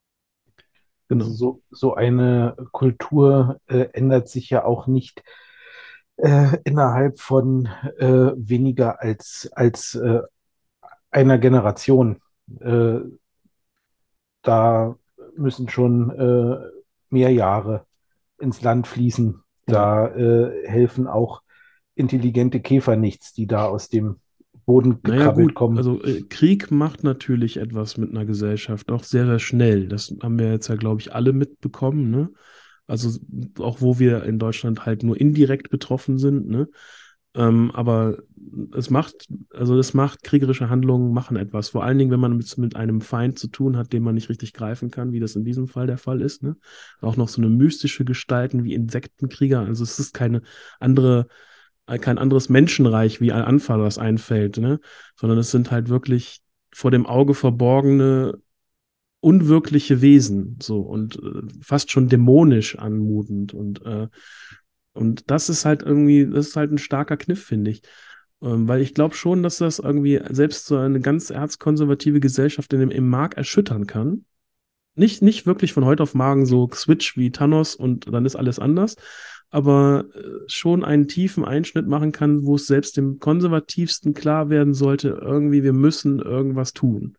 Also Genau. so, so eine Kultur äh, ändert sich ja auch nicht äh, innerhalb von äh, weniger als, als äh, einer Generation. Äh, Da müssen schon äh, mehr Jahre ins Land fließen. Ja. Da äh, helfen auch intelligente Käfer nichts, die da aus dem Boden Naja, gekrabbelt gut, kommen. also äh, Krieg macht natürlich etwas mit einer Gesellschaft, auch sehr, sehr schnell. Das haben wir jetzt ja, glaube ich, alle mitbekommen, ne? Also auch wo wir in Deutschland halt nur indirekt betroffen sind, ne? Ähm, aber es macht, also es macht, kriegerische Handlungen machen etwas. Vor allen Dingen, wenn man mit, mit einem Feind zu tun hat, den man nicht richtig greifen kann, wie das in diesem Fall der Fall ist, ne? Auch noch so eine mystische Gestalten wie Insektenkrieger. Also es ist keine andere kein anderes Menschenreich wie Al-Anfal, was einfällt, ne? Sondern es sind halt wirklich vor dem Auge verborgene, unwirkliche Wesen, so und äh, fast schon dämonisch anmutend und äh, und das ist halt irgendwie, das ist halt ein starker Kniff, finde ich. Ähm, weil ich glaube schon, dass das irgendwie selbst so eine ganz erzkonservative Gesellschaft in dem, im Mark erschüttern kann. Nicht, nicht wirklich von heute auf morgen so Switch wie Thanos und dann ist alles anders, aber äh, schon einen tiefen Einschnitt machen kann, wo es selbst dem Konservativsten klar werden sollte, irgendwie, wir müssen irgendwas tun.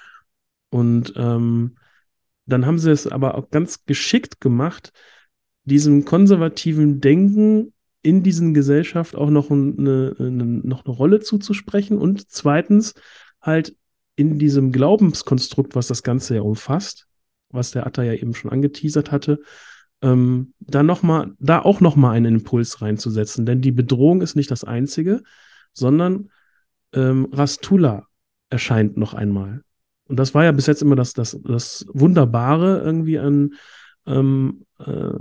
Und ähm, dann haben sie es aber auch ganz geschickt gemacht, diesem konservativen Denken in diesen Gesellschaft auch noch eine, eine, noch eine Rolle zuzusprechen und zweitens halt in diesem Glaubenskonstrukt, was das Ganze ja umfasst, was der Atta ja eben schon angeteasert hatte, ähm, da noch mal, da auch noch mal einen Impuls reinzusetzen, denn die Bedrohung ist nicht das Einzige, sondern ähm, Rastula erscheint noch einmal. Und das war ja bis jetzt immer das, das, das Wunderbare irgendwie an ähm, äh,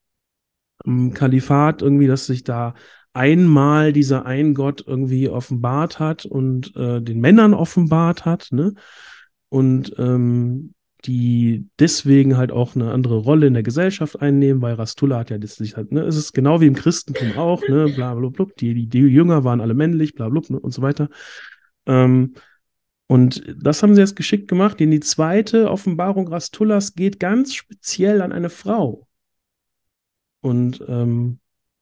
am Kalifat, irgendwie, dass sich da einmal dieser ein Gott irgendwie offenbart hat und äh, den Männern offenbart hat, ne? Und ähm, die deswegen halt auch eine andere Rolle in der Gesellschaft einnehmen, weil Rastullah hat ja das sich halt, ne, es ist genau wie im Christentum auch, ne, bla bla bla, die, die, die Jünger waren alle männlich, bla bla, ne, und so weiter. Ähm, und das haben sie jetzt geschickt gemacht, denn die zweite Offenbarung Rastullahs geht ganz speziell an eine Frau. Und ähm,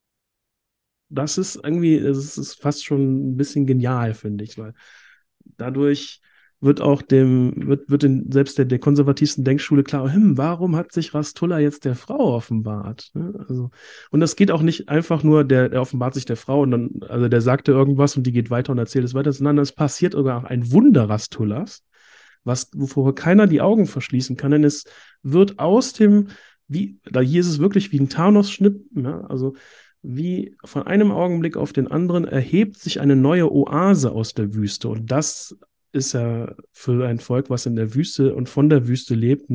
das ist irgendwie, es ist fast schon ein bisschen genial, finde ich, weil dadurch wird auch dem, wird, wird in, selbst der, der konservativsten Denkschule klar, hm, warum hat sich Rastullah jetzt der Frau offenbart? Ne? Also, und das geht auch nicht einfach nur, der, der offenbart sich der Frau und dann, also der sagte irgendwas und die geht weiter und erzählt es weiter, sondern es passiert sogar auch ein Wunder Rastullahs, was, wovor keiner die Augen verschließen kann, denn es wird aus dem, wie, da hier ist es wirklich wie ein Thanos-Schnitt, ja, also wie von einem Augenblick auf den anderen erhebt sich eine neue Oase aus der Wüste. Und das ist ja für ein Volk, was in der Wüste und von der Wüste lebt,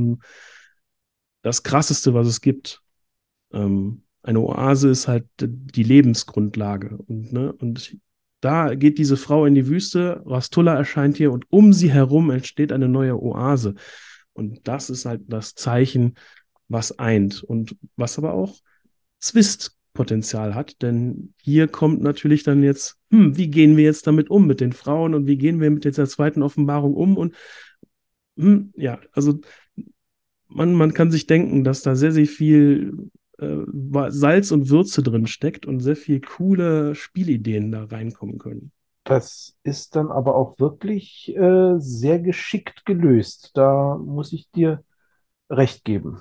das Krasseste, was es gibt. Ähm, eine Oase ist halt die Lebensgrundlage. Und, ne, und da geht diese Frau in die Wüste, Rastullah erscheint hier und um sie herum entsteht eine neue Oase. Und das ist halt das Zeichen, was eint und was aber auch Zwistpotenzial hat, denn hier kommt natürlich dann jetzt, hm, wie gehen wir jetzt damit um mit den Frauen und wie gehen wir mit dieser zweiten Offenbarung um und hm, ja, also man, man kann sich denken, dass da sehr, sehr viel äh, Salz und Würze drin steckt und sehr viel coole Spielideen da reinkommen können. Das ist dann aber auch wirklich äh, sehr geschickt gelöst. Da muss ich dir recht geben.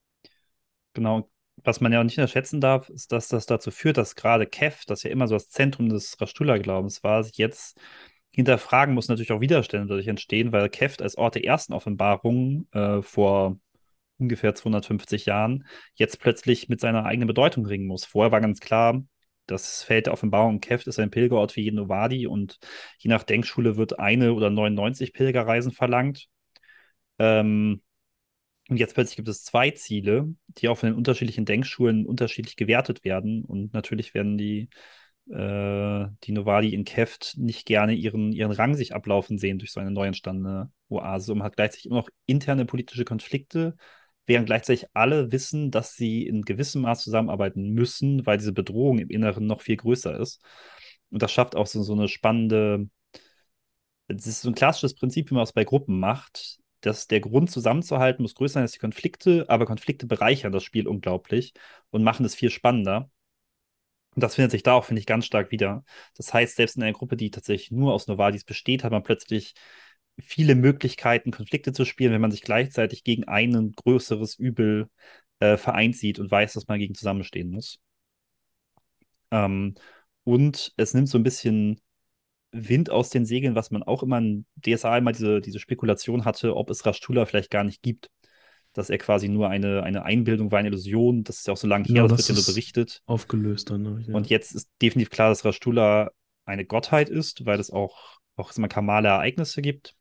Genau. Was man ja auch nicht unterschätzen darf, ist, dass das dazu führt, dass gerade Kev, das ja immer so das Zentrum des Rashtula-Glaubens war, sich jetzt hinterfragen muss, natürlich auch Widerstände dadurch entstehen, weil Kev als Ort der ersten Offenbarung äh, vor ungefähr zweihundertfünfzig Jahren jetzt plötzlich mit seiner eigenen Bedeutung ringen muss. Vorher war ganz klar, das Feld der Offenbarung Kev ist ein Pilgerort für jeden Novadi und je nach Denkschule wird eine oder neunundneunzig Pilgerreisen verlangt. Ähm, und jetzt plötzlich gibt es zwei Ziele, die auch von den unterschiedlichen Denkschulen unterschiedlich gewertet werden. Und natürlich werden die, äh, die Novadi in Keft nicht gerne ihren, ihren Rang sich ablaufen sehen durch so eine neu entstandene Oase. Und man hat gleichzeitig immer noch interne politische Konflikte, während gleichzeitig alle wissen, dass sie in gewissem Maß zusammenarbeiten müssen, weil diese Bedrohung im Inneren noch viel größer ist. Und das schafft auch so, so eine spannende, es ist so ein klassisches Prinzip, wie man es bei Gruppen macht, dass der Grund zusammenzuhalten muss größer sein als die Konflikte, aber Konflikte bereichern das Spiel unglaublich und machen es viel spannender. Und das findet sich da auch, finde ich, ganz stark wieder. Das heißt, selbst in einer Gruppe, die tatsächlich nur aus Novadis besteht, hat man plötzlich viele Möglichkeiten, Konflikte zu spielen, wenn man sich gleichzeitig gegen ein größeres Übel äh, vereint sieht und weiß, dass man gegen zusammenstehen muss. Ähm, und es nimmt so ein bisschen Wind aus den Segeln, was man auch immer in D S A immer diese, diese Spekulation hatte, ob es Rashtula vielleicht gar nicht gibt. Dass er quasi nur eine, eine Einbildung war, eine Illusion. Das ist ja auch so lange her, Genau, das wird das ja nur ist berichtet. aufgelöst dann. Ne? Ja. Und jetzt ist definitiv klar, dass Rashtula eine Gottheit ist, weil es auch, auch immer kamale Ereignisse gibt.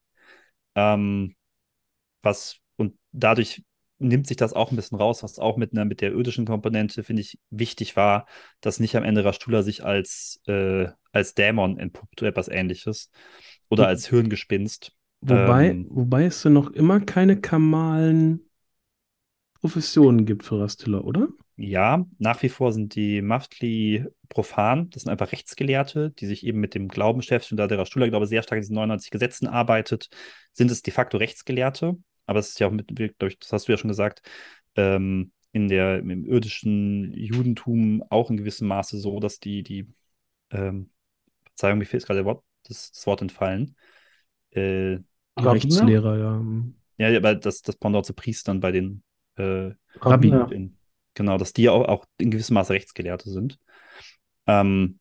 Ähm, was, und dadurch nimmt sich das auch ein bisschen raus, was auch mit, einer, mit der irdischen Komponente, finde ich, wichtig war, dass nicht am Ende Rashtula sich als, äh, als Dämon entpuppt oder etwas Ähnliches. Oder Wo, als Hirngespinst. wobei, Ähm, wobei es ja noch immer keine kamalen Professionen gibt für Rastiller, oder? ja, nach wie vor sind die Maftli profan. Das sind einfach Rechtsgelehrte, die sich eben mit dem Glauben beschäftigen. Da der Rashtula, glaube ich, sehr stark in diesen neunundneunzig Gesetzen arbeitet, sind es de facto Rechtsgelehrte. Aber es ist ja auch mit, glaub ich, das hast du ja schon gesagt, ähm, in der, im irdischen Judentum auch in gewissem Maße so, dass die, die, ähm, Verzeihung, mir fehlt gerade der Wort, das, das Wort entfallen. Äh, Die Rabbiner? Rechtslehrer, ja. ja, aber das, das Pendant zu Priestern bei den äh, Rabbi. Rabbiner. in, genau, dass die auch, auch in gewissem Maße Rechtsgelehrte sind. Ähm,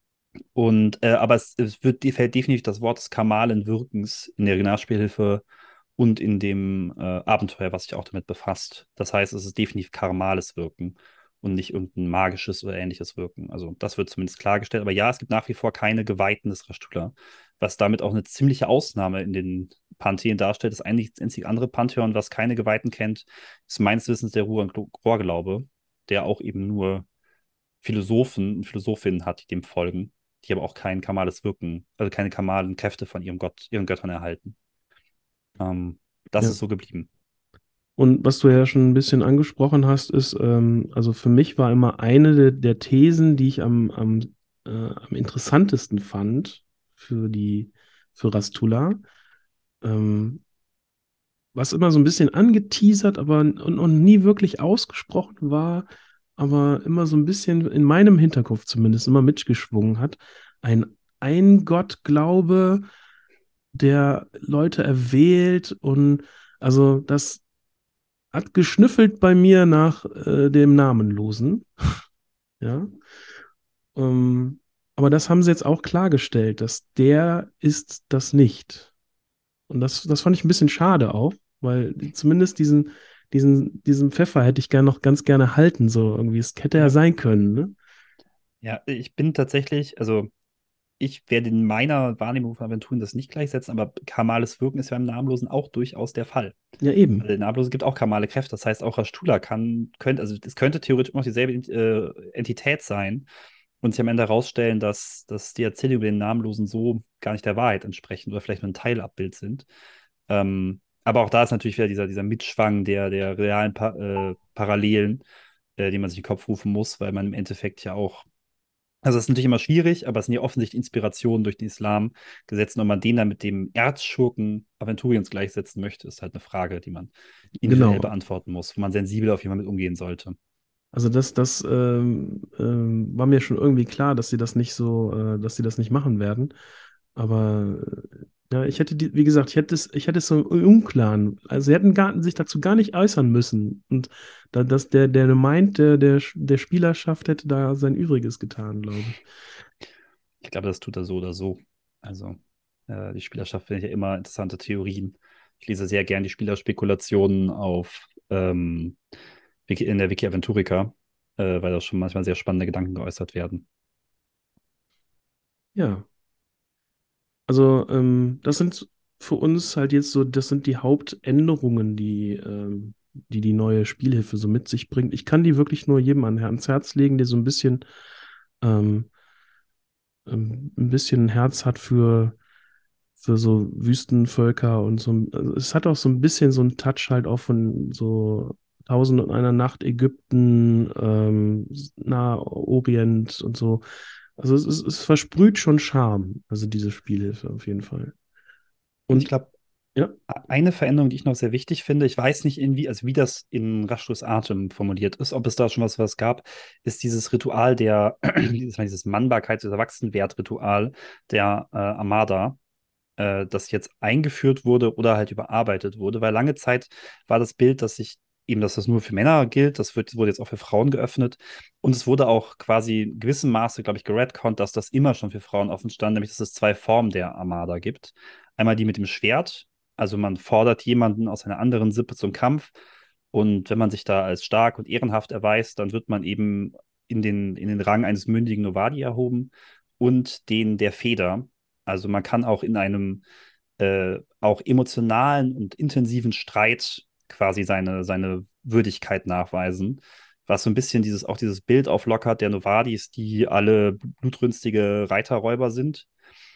und, äh, aber es, es wird, fällt definitiv das Wort des kamalen Wirkens in der Regionalspielhilfe und in dem äh, Abenteuer, was sich auch damit befasst. Das heißt, es ist definitiv karmales Wirken und nicht irgendein magisches oder ähnliches Wirken. Also das wird zumindest klargestellt. Aber ja, es gibt nach wie vor keine Geweihten des Rashtula, was damit auch eine ziemliche Ausnahme in den Pantheon darstellt. Das eigentlich das einzige andere Pantheon, was keine Geweihten kennt, ist meines Wissens der Rohrglaube, der auch eben nur Philosophen und Philosophinnen hat, die dem folgen, die aber auch kein kamales Wirken, also keine kamalen Kräfte von ihrem Gott, ihren Göttern erhalten. Ähm, das Ja. ist so geblieben. Und was du ja schon ein bisschen angesprochen hast, ist, ähm, also für mich war immer eine der, der Thesen, die ich am, am, äh, am interessantesten fand für die, für Rastula, ähm, was immer so ein bisschen angeteasert, aber und, und nie wirklich ausgesprochen war, aber immer so ein bisschen in meinem Hinterkopf zumindest immer mitgeschwungen hat. Ein Ein-Gott-Glaube, der Leute erwählt und also das hat geschnüffelt bei mir nach äh, dem Namenlosen. Ja. Ähm, aber das haben sie jetzt auch klargestellt, dass der ist das nicht. Und das, das fand ich ein bisschen schade auch, weil zumindest diesen, diesen, diesen Pfeffer hätte ich gerne noch ganz gerne halten, so irgendwie. Es hätte ja Ja. sein können, ne? Ja, ich bin tatsächlich, also ich werde in meiner Wahrnehmung von Aventuren das nicht gleichsetzen, aber kamales Wirken ist ja im Namenlosen auch durchaus der Fall. Ja, Also eben. der Namenlose gibt auch kamale Kräfte, das heißt auch Rashtula kann, könnte, also es könnte theoretisch noch dieselbe äh, Entität sein und sich am Ende herausstellen, dass, dass die Erzählungen über den Namenlosen so gar nicht der Wahrheit entsprechen oder vielleicht nur ein Teilabbild sind. Ähm, Aber auch da ist natürlich wieder dieser, dieser Mitschwang der, der realen pa äh, Parallelen, äh, die man sich in den Kopf rufen muss, weil man im Endeffekt ja auch, also es ist natürlich immer schwierig, aber es sind ja offensichtlich Inspirationen durch den Islam gesetzt. Und ob man den dann mit dem Erzschurken Aventuriens gleichsetzen möchte, ist halt eine Frage, die man individuell Genau. beantworten muss, wo man sensibel auf jeden Fall mit umgehen sollte. Also das, das ähm, ähm, war mir schon irgendwie klar, dass sie das nicht so, äh, dass sie das nicht machen werden. Aber äh, ja, ich hätte die, wie gesagt, ich hätte es, ich hätte es so im Unklaren. Also sie hätten gar, sich dazu gar nicht äußern müssen. Und da, dass der, der meint, der, der, der Spielerschaft hätte da sein Übriges getan, glaube ich. Ich glaube, das tut er so oder so. Also, äh, die Spielerschaft finde ich ja immer interessante Theorien. Ich lese sehr gern die Spielerspekulationen auf ähm, Wiki, in der Wiki Aventurica, äh, weil da schon manchmal sehr spannende Gedanken geäußert werden. Ja. Also, ähm, das sind für uns halt jetzt so, das sind die Hauptänderungen, die, ähm, die die neue Spielhilfe so mit sich bringt. Ich kann die wirklich nur jedem an, ans Herz legen, der so ein bisschen, ähm, ähm, ein bisschen ein Herz hat für, für so Wüstenvölker und so. Also es hat auch so ein bisschen so einen Touch halt auch von so Tausend und einer Nacht Ägypten, ähm, Nahorient und so. Also es, es, es versprüht schon Charme, also diese Spielhilfe auf jeden Fall. Ich Und glaube, ja, eine Veränderung, die ich noch sehr wichtig finde, ich weiß nicht, in wie, also wie das in Raschus Atem formuliert ist, ob es da schon was, was gab, ist dieses Ritual der, dieses, dieses Mannbarkeits- oder Erwachsenwert-Ritual der äh, Armada, äh, das jetzt eingeführt wurde oder halt überarbeitet wurde, weil lange Zeit war das Bild, dass sich eben, dass das nur für Männer gilt, das wird, wurde jetzt auch für Frauen geöffnet und es wurde auch quasi in gewissem Maße, glaube ich, geredconnt, dass das immer schon für Frauen offen stand, nämlich dass es zwei Formen der Armada gibt. Einmal die mit dem Schwert, also man fordert jemanden aus einer anderen Sippe zum Kampf und wenn man sich da als stark und ehrenhaft erweist, dann wird man eben in den, in den Rang eines mündigen Novadi erhoben und den der Feder. Also man kann auch in einem äh, auch emotionalen und intensiven Streit quasi seine, seine Würdigkeit nachweisen, was so ein bisschen dieses, auch dieses Bild auflockert der Novadis, die alle blutrünstige Reiterräuber sind.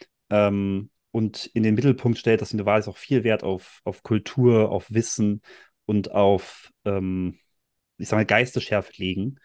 Ähm, und in den Mittelpunkt stellt, dass die Novadis auch viel Wert auf, auf Kultur, auf Wissen und auf, ähm, ich sag mal, Geistesschärfe legen.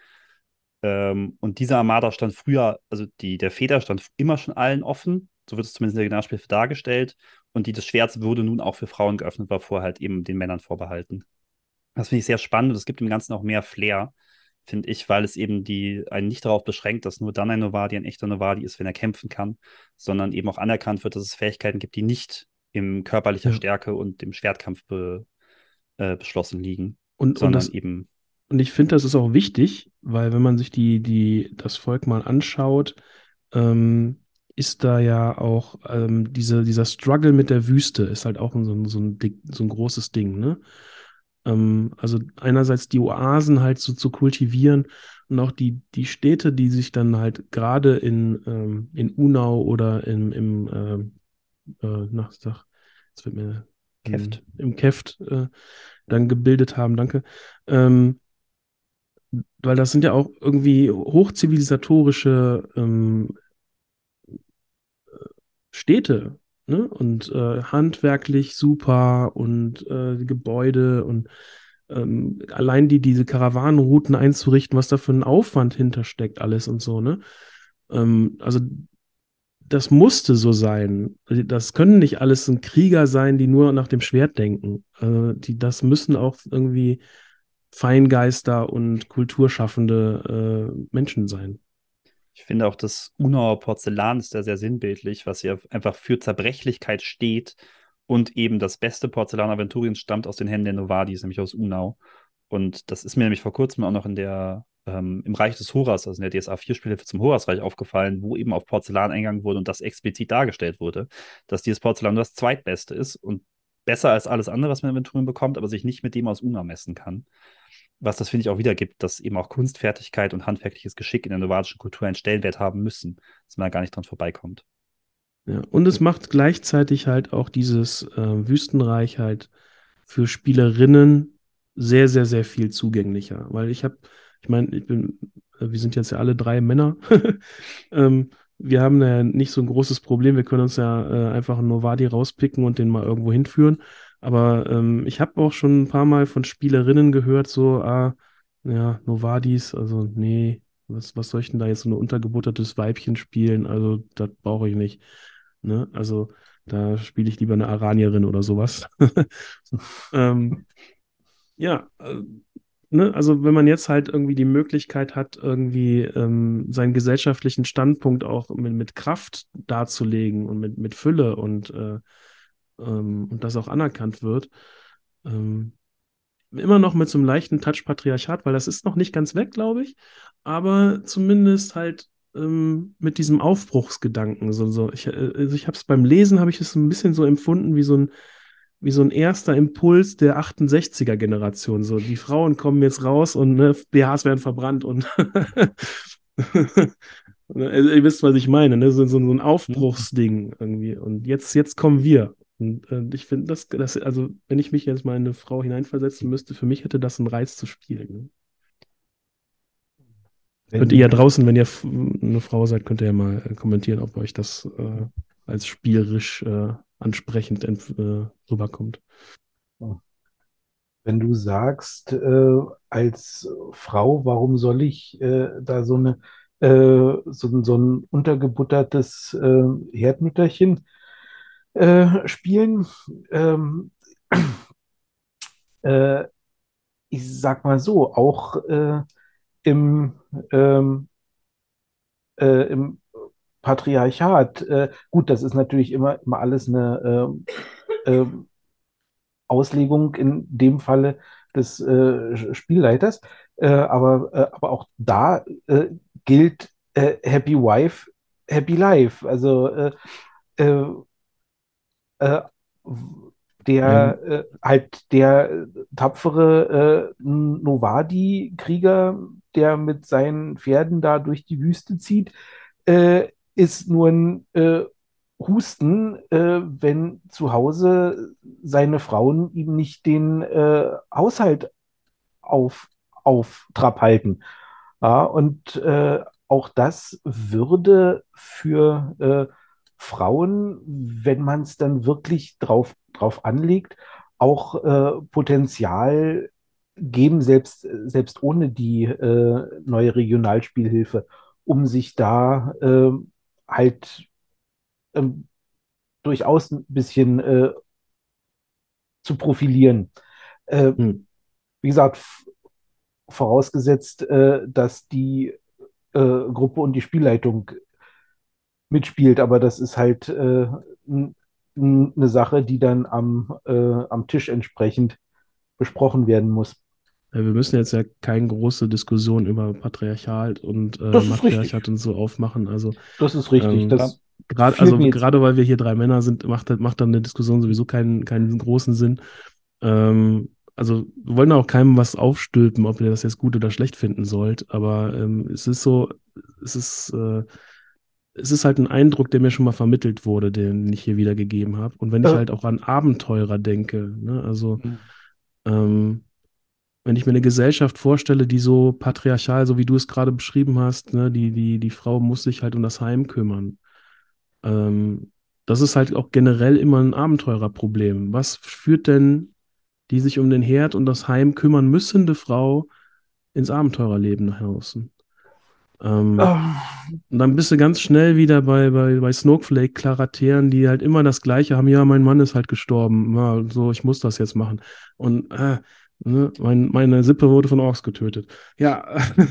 Ähm, und diese Armada stand früher, also die, der Feder stand immer schon allen offen, so wird es zumindest in der Generalspielhilfe dargestellt. Und die des Schwerts wurde nun auch für Frauen geöffnet, war vorher halt eben den Männern vorbehalten. Das finde ich sehr spannend und es gibt dem Ganzen auch mehr Flair, finde ich, weil es eben die einen nicht darauf beschränkt, dass nur dann ein Novadi ein echter Novadi ist, wenn er kämpfen kann, sondern eben auch anerkannt wird, dass es Fähigkeiten gibt, die nicht im körperlicher ja. Stärke und dem Schwertkampf be, äh, beschlossen liegen, Und, und sondern das, eben, und ich finde, das ist auch wichtig, weil wenn man sich die, die, das Volk mal anschaut, ähm, ist da ja auch ähm, diese, dieser Struggle mit der Wüste ist halt auch so ein, so ein, dick, so ein großes Ding, ne? Ähm, also einerseits die Oasen halt so zu kultivieren und auch die, die Städte, die sich dann halt gerade in, ähm, in Unau oder im, im ähm, äh, na, sag, jetzt wird mir im, Keft. im Keft äh, dann gebildet haben, danke. Ähm, weil das sind ja auch irgendwie hochzivilisatorische ähm, Städte, ne? Und äh, handwerklich super und äh, die Gebäude und ähm, allein die, diese Karawanenrouten einzurichten, was da für ein Aufwand hintersteckt, alles und so, ne? Ähm, also das musste so sein. Das können nicht alles ein Krieger sein, die nur nach dem Schwert denken. Äh, die, das müssen auch irgendwie Feingeister und kulturschaffende äh, Menschen sein. Ich finde auch, das Unauer Porzellan ist da sehr sinnbildlich, was ja einfach für Zerbrechlichkeit steht. Und eben das beste Porzellan Aventuriens stammt aus den Händen der Novadis, nämlich aus Unau. Und das ist mir nämlich vor kurzem auch noch in der, ähm, im Reich des Horas, also in der D S A vier-Spielhilfe zum Horasreich aufgefallen, wo eben auf Porzellan eingegangen wurde und das explizit dargestellt wurde, dass dieses Porzellan nur das zweitbeste ist und besser als alles andere, was man in Aventurien bekommt, aber sich nicht mit dem aus Unau messen kann. Was das, finde ich, auch wiedergibt, dass eben auch Kunstfertigkeit und handwerkliches Geschick in der nomadischen Kultur einen Stellenwert haben müssen, dass man da gar nicht dran vorbeikommt. Ja, und es macht gleichzeitig halt auch dieses äh, Wüstenreich halt für Spielerinnen sehr, sehr, sehr viel zugänglicher. Weil ich habe, ich meine, ich bin, äh, wir sind jetzt ja alle drei Männer. ähm, wir haben ja nicht so ein großes Problem. Wir können uns ja äh, einfach einen Novadi rauspicken und den mal irgendwo hinführen. Aber ähm, ich habe auch schon ein paar Mal von Spielerinnen gehört, so, ah, ja, Novadis, also nee, was, was soll ich denn da jetzt so ein untergebuttertes Weibchen spielen? Also, das brauche ich nicht. Ne? Also, da spiele ich lieber eine Aranierin oder sowas. Ähm, ja, äh, ne? Also wenn man jetzt halt irgendwie die Möglichkeit hat, irgendwie ähm, seinen gesellschaftlichen Standpunkt auch mit, mit Kraft darzulegen und mit, mit Fülle und, äh, ähm, und das auch anerkannt wird, ähm, immer noch mit so einem leichten Touch Patriarchat, weil das ist noch nicht ganz weg, glaube ich, aber zumindest halt ähm, mit diesem Aufbruchsgedanken. So, so. Ich, äh, also ich habe es beim Lesen, habe ich es ein bisschen so empfunden wie so ein, wie so ein erster Impuls der achtundsechziger-Generation. So, die Frauen kommen jetzt raus und ne, B Hs werden verbrannt und also, ihr wisst, was ich meine, ne? So, so, so ein Mhm. Aufbruchsding irgendwie. Und jetzt, jetzt kommen wir. Und äh, ich finde, das, das, also, wenn ich mich jetzt mal in eine Frau hineinversetzen müsste, für mich hätte das einen Reiz zu spielen. Ne? Könnt ihr ja Wenn, draußen, wenn ihr f- eine Frau seid, könnt ihr ja mal äh, kommentieren, ob euch das äh, als spielerisch äh, ansprechend ent- äh, rüberkommt. wenn du sagst, äh, als Frau, warum soll ich äh, da so eine äh, so, so ein untergebuttertes äh, Herdmütterchen äh, spielen? Ähm, äh, Ich sag mal so, auch äh, im, ähm, äh, im Patriarchat, äh, gut, das ist natürlich immer, immer alles eine äh, äh, Auslegung in dem Falle des äh, Spielleiters, äh, aber, äh, aber auch da äh, gilt äh, Happy Wife, Happy Life. Also äh, äh, äh, Ja, der äh, halt der tapfere äh, Novadi-Krieger, der mit seinen Pferden da durch die Wüste zieht, äh, ist nur ein äh, Husten, äh, wenn zu Hause seine Frauen ihm nicht den äh, Haushalt auf, auf Trab halten. Ja, und äh, auch das würde für äh, Frauen, wenn man es dann wirklich drauf, drauf anlegt, auch äh, Potenzial geben, selbst, selbst ohne die äh, neue Regionalspielhilfe, um sich da äh, halt ähm, durchaus ein bisschen äh, zu profilieren. Äh, hm. Wie gesagt, f- vorausgesetzt, äh, dass die äh, Gruppe und die Spielleitung mitspielt, aber das ist halt äh, n- n- eine Sache, die dann am, äh, am Tisch entsprechend besprochen werden muss. Ja, wir müssen jetzt ja keine große Diskussion über Patriarchat und äh, Das ist richtig. Matriarchat und so aufmachen. Also Das ist richtig. ähm, Ja. Das gerade fiel also mir jetzt. gerade weil wir hier drei Männer sind, macht, macht dann eine Diskussion sowieso keinen, keinen großen Sinn. Ähm, also wir wollen auch keinem was aufstülpen, ob ihr das jetzt gut oder schlecht finden sollt, aber ähm, es ist so, es ist, äh, es ist halt ein Eindruck, der mir schon mal vermittelt wurde, den ich hier wiedergegeben habe. Und wenn ich Äh, halt auch an Abenteurer denke, ne, also Mhm. ähm, wenn ich mir eine Gesellschaft vorstelle, die so patriarchal, so wie du es gerade beschrieben hast, ne, die, die, die Frau muss sich halt um das Heim kümmern. Ähm, Das ist halt auch generell immer ein Abenteurerproblem. Was führt denn die sich um den Herd und das Heim kümmern müssende Frau ins Abenteurerleben nach draußen? Ähm, äh, und dann bist du ganz schnell wieder bei, bei, bei Snowflake-Charakteren, die halt immer das Gleiche haben. Ja, mein Mann ist halt gestorben. Ja, so, ich muss das jetzt machen. Und äh, ne, mein, meine Sippe wurde von Orks getötet. Ja,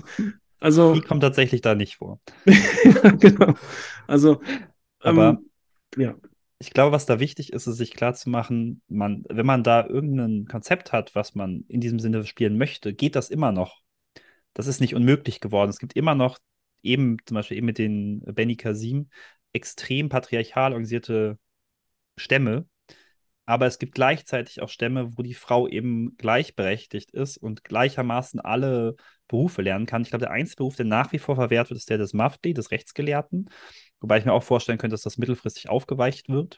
Die also, kommt tatsächlich da nicht vor. ja, genau. Also, Aber ähm, ja. ich glaube, was da wichtig ist, ist sich klarzumachen, man, wenn man da irgendein Konzept hat, was man in diesem Sinne spielen möchte, geht das immer noch. Das ist nicht unmöglich geworden. Es gibt immer noch eben, zum Beispiel eben mit den Beni Kasim, extrem patriarchal organisierte Stämme, aber es gibt gleichzeitig auch Stämme, wo die Frau eben gleichberechtigt ist und gleichermaßen alle Berufe lernen kann. Ich glaube, der einzige Beruf, der nach wie vor verwehrt wird, ist der des Mufti, des Rechtsgelehrten. Wobei ich mir auch vorstellen könnte, dass das mittelfristig aufgeweicht wird.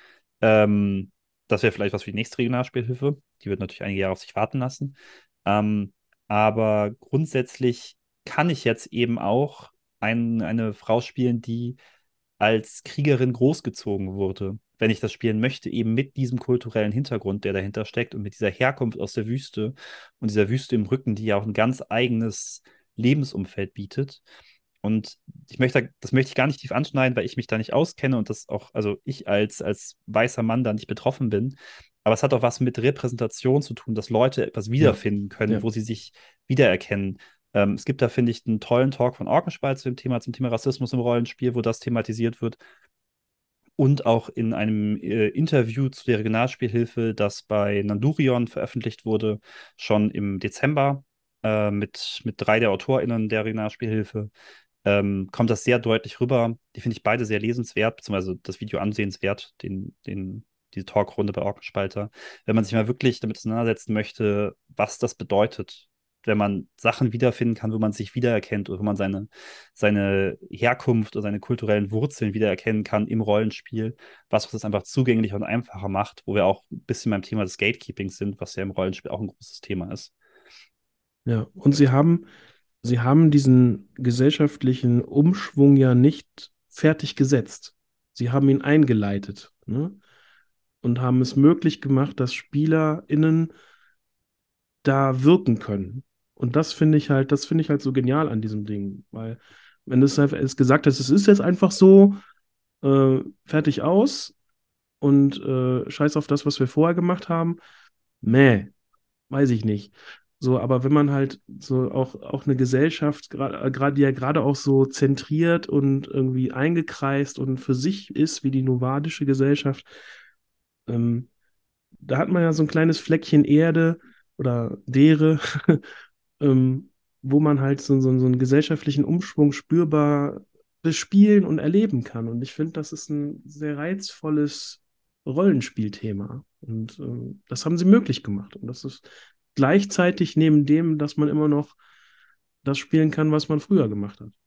Ähm, Das wäre vielleicht was für die nächste Regionalspielhilfe. Die wird natürlich einige Jahre auf sich warten lassen. Ähm, aber grundsätzlich kann ich jetzt eben auch ein, eine Frau spielen, die als Kriegerin großgezogen wurde. wenn ich das spielen möchte, eben mit diesem kulturellen Hintergrund, der dahinter steckt und mit dieser Herkunft aus der Wüste und dieser Wüste im Rücken, die ja auch ein ganz eigenes Lebensumfeld bietet. Und ich möchte, das möchte ich gar nicht tief anschneiden, weil ich mich da nicht auskenne und das auch, also ich als, als weißer Mann da nicht betroffen bin. Aber es hat auch was mit Repräsentation zu tun, dass Leute etwas Ja, wiederfinden können, ja. wo sie sich wiedererkennen. Ähm, es gibt da, finde ich, einen tollen Talk von Orkenspalt zu dem Thema, zum Thema Rassismus im Rollenspiel, wo das thematisiert wird. Und auch in einem äh, Interview zu der Regionalspielhilfe, das bei Nandurion veröffentlicht wurde, schon im Dezember äh, mit, mit drei der AutorInnen der Regionalspielhilfe, ähm, kommt das sehr deutlich rüber. Die finde ich beide sehr lesenswert, beziehungsweise das Video ansehenswert, den, den, diese Talkrunde bei Orkenspalter. Wenn man sich mal wirklich damit auseinandersetzen möchte, was das bedeutet, wenn man Sachen wiederfinden kann, wo man sich wiedererkennt oder wo man seine, seine Herkunft oder seine kulturellen Wurzeln wiedererkennen kann im Rollenspiel, was das einfach zugänglicher und einfacher macht, wo wir auch ein bisschen beim Thema des Gatekeepings sind, was ja im Rollenspiel auch ein großes Thema ist. Ja, und sie haben, sie haben diesen gesellschaftlichen Umschwung ja nicht fertig gesetzt. Sie haben ihn eingeleitet, ne? Und haben es möglich gemacht, dass SpielerInnen da wirken können. Und das finde ich halt, das finde ich halt so genial an diesem Ding. Weil, wenn du es halt es gesagt hast, es ist jetzt einfach so, äh, fertig aus und äh, scheiß auf das, was wir vorher gemacht haben, meh, weiß ich nicht. So, aber wenn man halt so auch, auch eine Gesellschaft, gerade, die ja gerade auch so zentriert und irgendwie eingekreist und für sich ist, wie die novadische Gesellschaft, ähm, da hat man ja so ein kleines Fleckchen Erde oder Dere, ähm, wo man halt so, so, so einen gesellschaftlichen Umschwung spürbar bespielen und erleben kann. Und ich finde, das ist ein sehr reizvolles Rollenspielthema. Und ähm, das haben sie möglich gemacht. Und das ist gleichzeitig neben dem, dass man immer noch das spielen kann, was man früher gemacht hat.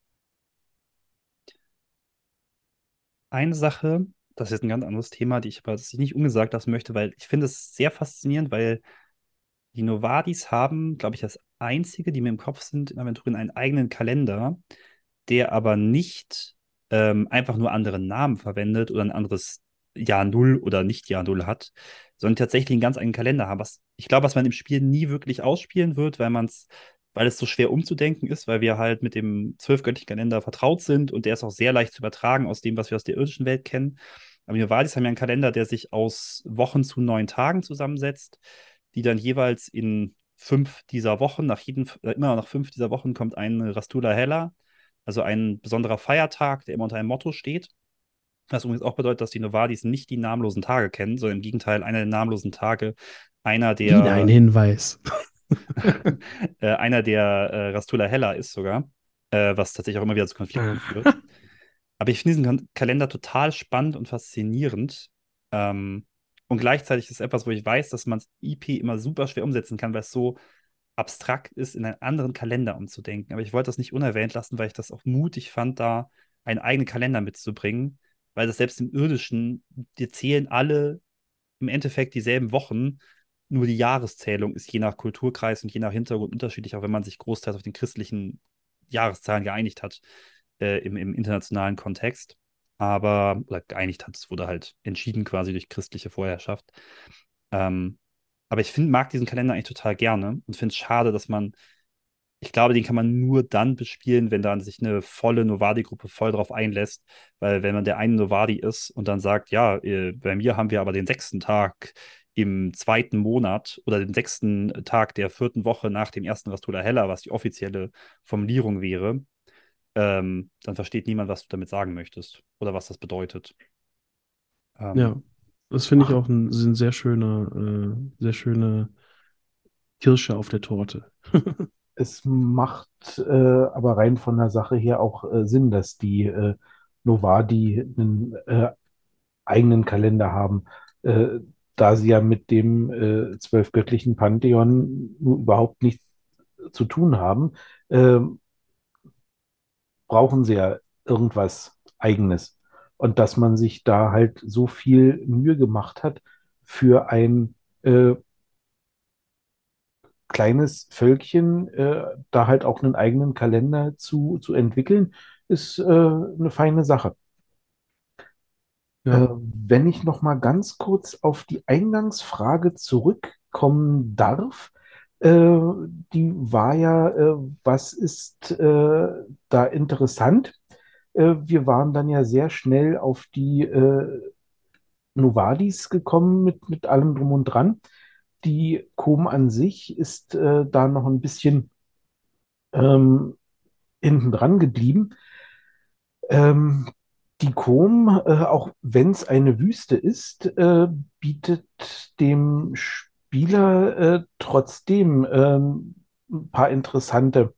Eine Sache, das ist jetzt ein ganz anderes Thema, die ich aber das ich nicht ungesagt lassen möchte, weil ich finde es sehr faszinierend, weil die Novadis haben, glaube ich, als einzige, die mir im Kopf sind, in Aventurien einen eigenen Kalender, der aber nicht ähm, einfach nur andere Namen verwendet oder ein anderes Jahr Null oder nicht Jahr Null hat, sondern tatsächlich einen ganz eigenen Kalender haben. Was ich glaube, was man im Spiel nie wirklich ausspielen wird, weil man es, weil es so schwer umzudenken ist, weil wir halt mit dem zwölfgöttlichen Kalender vertraut sind und der ist auch sehr leicht zu übertragen aus dem, was wir aus der irdischen Welt kennen. Aber die Novadis haben ja einen Kalender, der sich aus Wochen zu neun Tagen zusammensetzt, die dann jeweils in fünf dieser Wochen, nach jeden, äh, immer nach fünf dieser Wochen kommt ein Rastula Hella, also ein besonderer Feiertag, der immer unter einem Motto steht. Was übrigens auch bedeutet, dass die Novadis nicht die namenlosen Tage kennen, sondern im Gegenteil, einer der namenlosen Tage, einer Wieder ein der, Hinweis. äh, einer der äh, Rastula Hella ist sogar, äh, was tatsächlich auch immer wieder zu Konflikten Ah. führt. Aber ich finde diesen Kan- Kalender total spannend und faszinierend. Ähm, und gleichzeitig ist es etwas, wo ich weiß, dass man I P immer super schwer umsetzen kann, weil es so abstrakt ist, in einen anderen Kalender umzudenken. Aber ich wollte das nicht unerwähnt lassen, weil ich das auch mutig fand, da einen eigenen Kalender mitzubringen, weil das selbst im Irdischen, die zählen alle im Endeffekt dieselben Wochen, nur die Jahreszählung ist je nach Kulturkreis und je nach Hintergrund unterschiedlich, auch wenn man sich großteils auf den christlichen Jahreszahlen geeinigt hat, äh, im, im internationalen Kontext. Aber, oder geeinigt hat, es wurde halt entschieden quasi durch christliche Vorherrschaft. Ähm, aber ich find, mag diesen Kalender eigentlich total gerne und finde es schade, dass man, ich glaube, den kann man nur dann bespielen, wenn dann sich eine volle Novadi-Gruppe voll drauf einlässt. Weil wenn man der eine Novadi ist und dann sagt, ja, äh, bei mir haben wir aber den sechsten Tag im zweiten Monat oder den sechsten Tag der vierten Woche nach dem ersten Rastula Hella, was die offizielle Formulierung wäre, ähm, dann versteht niemand, was du damit sagen möchtest oder was das bedeutet. Ähm, Ja, das finde ich Ach, auch ein, ein sehr schöner, äh, sehr schöne Kirsche auf der Torte. es macht äh, aber rein von der Sache her auch äh, Sinn, dass die äh, Novadi einen äh, eigenen Kalender haben, äh, da sie ja mit dem äh, zwölfgöttlichen Pantheon nun überhaupt nichts zu tun haben, äh, brauchen sie ja irgendwas Eigenes. Und dass man sich da halt so viel Mühe gemacht hat für ein äh, kleines Völkchen, äh, da halt auch einen eigenen Kalender zu, zu entwickeln, ist äh, eine feine Sache. Ja, Äh, wenn ich noch mal ganz kurz auf die Eingangsfrage zurückkommen darf, äh, die war ja, äh, was ist äh, da interessant? Äh, wir waren dann ja sehr schnell auf die äh, Novadis gekommen mit, mit allem drum und dran. Die Kom an sich ist äh, da noch ein bisschen ähm, hinten dran geblieben. Ähm, die Kom, äh, auch wenn es eine Wüste ist, äh, bietet dem Spieler äh, trotzdem ähm, ein paar interessante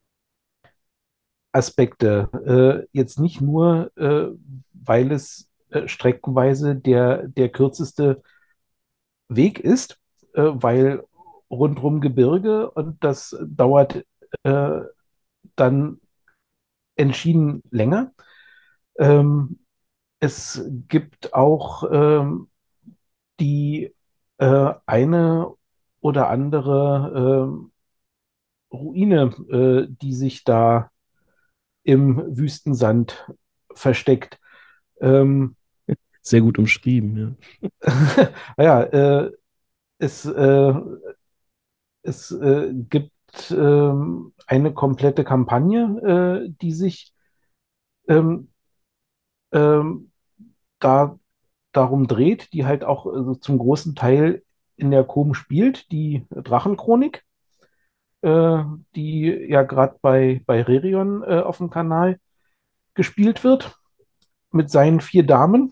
Aspekte. Äh, jetzt nicht nur, äh, weil es äh, streckenweise der, der kürzeste Weg ist, äh, weil rundrum Gebirge und das dauert äh, dann entschieden länger. Ähm, Es gibt auch ähm, die äh, eine oder andere ähm, Ruine, äh, die sich da im Wüstensand versteckt. Ähm, sehr gut umschrieben, ja. naja, äh, es, äh, es äh, gibt ähm, eine komplette Kampagne, äh, die sich ähm, ähm, da darum dreht, die halt auch also zum großen Teil in der Kom spielt, die Drachenchronik, äh, die ja gerade bei, bei Rerion äh, auf dem Kanal gespielt wird, mit seinen vier Damen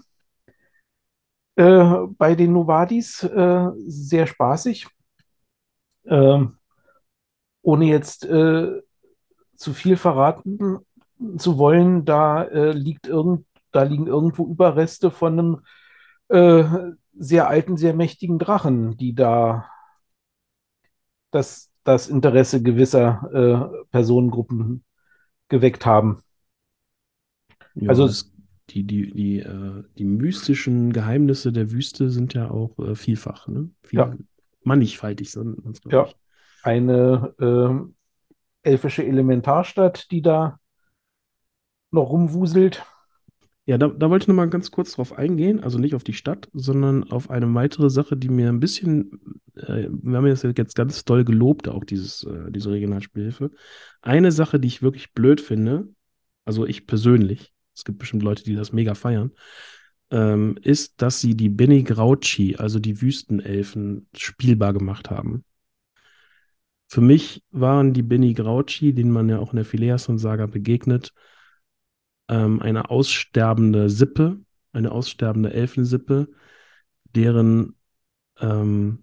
äh, bei den Novadis. Äh, sehr spaßig. Ähm, ohne jetzt äh, zu viel verraten zu wollen, da, äh, liegt irgend, da liegen irgendwo Überreste von einem äh, sehr alten, sehr mächtigen Drachen, die da das, das Interesse gewisser äh, Personengruppen geweckt haben. Ja, Also es, die, die, die, äh, die mystischen Geheimnisse der Wüste sind ja auch äh, vielfach, ne? ja, Viel, mannigfaltig, so nennt man es, glaube ja, ich. eine ähm, elfische Elementarstadt, die da noch rumwuselt. Ja, da, da wollte ich noch mal ganz kurz drauf eingehen, also nicht auf die Stadt, sondern auf eine weitere Sache, die mir ein bisschen, äh, wir haben das ja jetzt ganz doll gelobt, auch dieses, äh, diese Regionalspielhilfe. Eine Sache, die ich wirklich blöd finde, also ich persönlich, es gibt bestimmt Leute, die das mega feiern, ähm, ist, dass sie die Beni Grauchi, also die Wüstenelfen, spielbar gemacht haben. Für mich waren die Beni Grauchi, denen man ja auch in der Phileason-Saga begegnet, ähm, eine aussterbende Sippe, eine aussterbende Elfensippe, deren, ähm,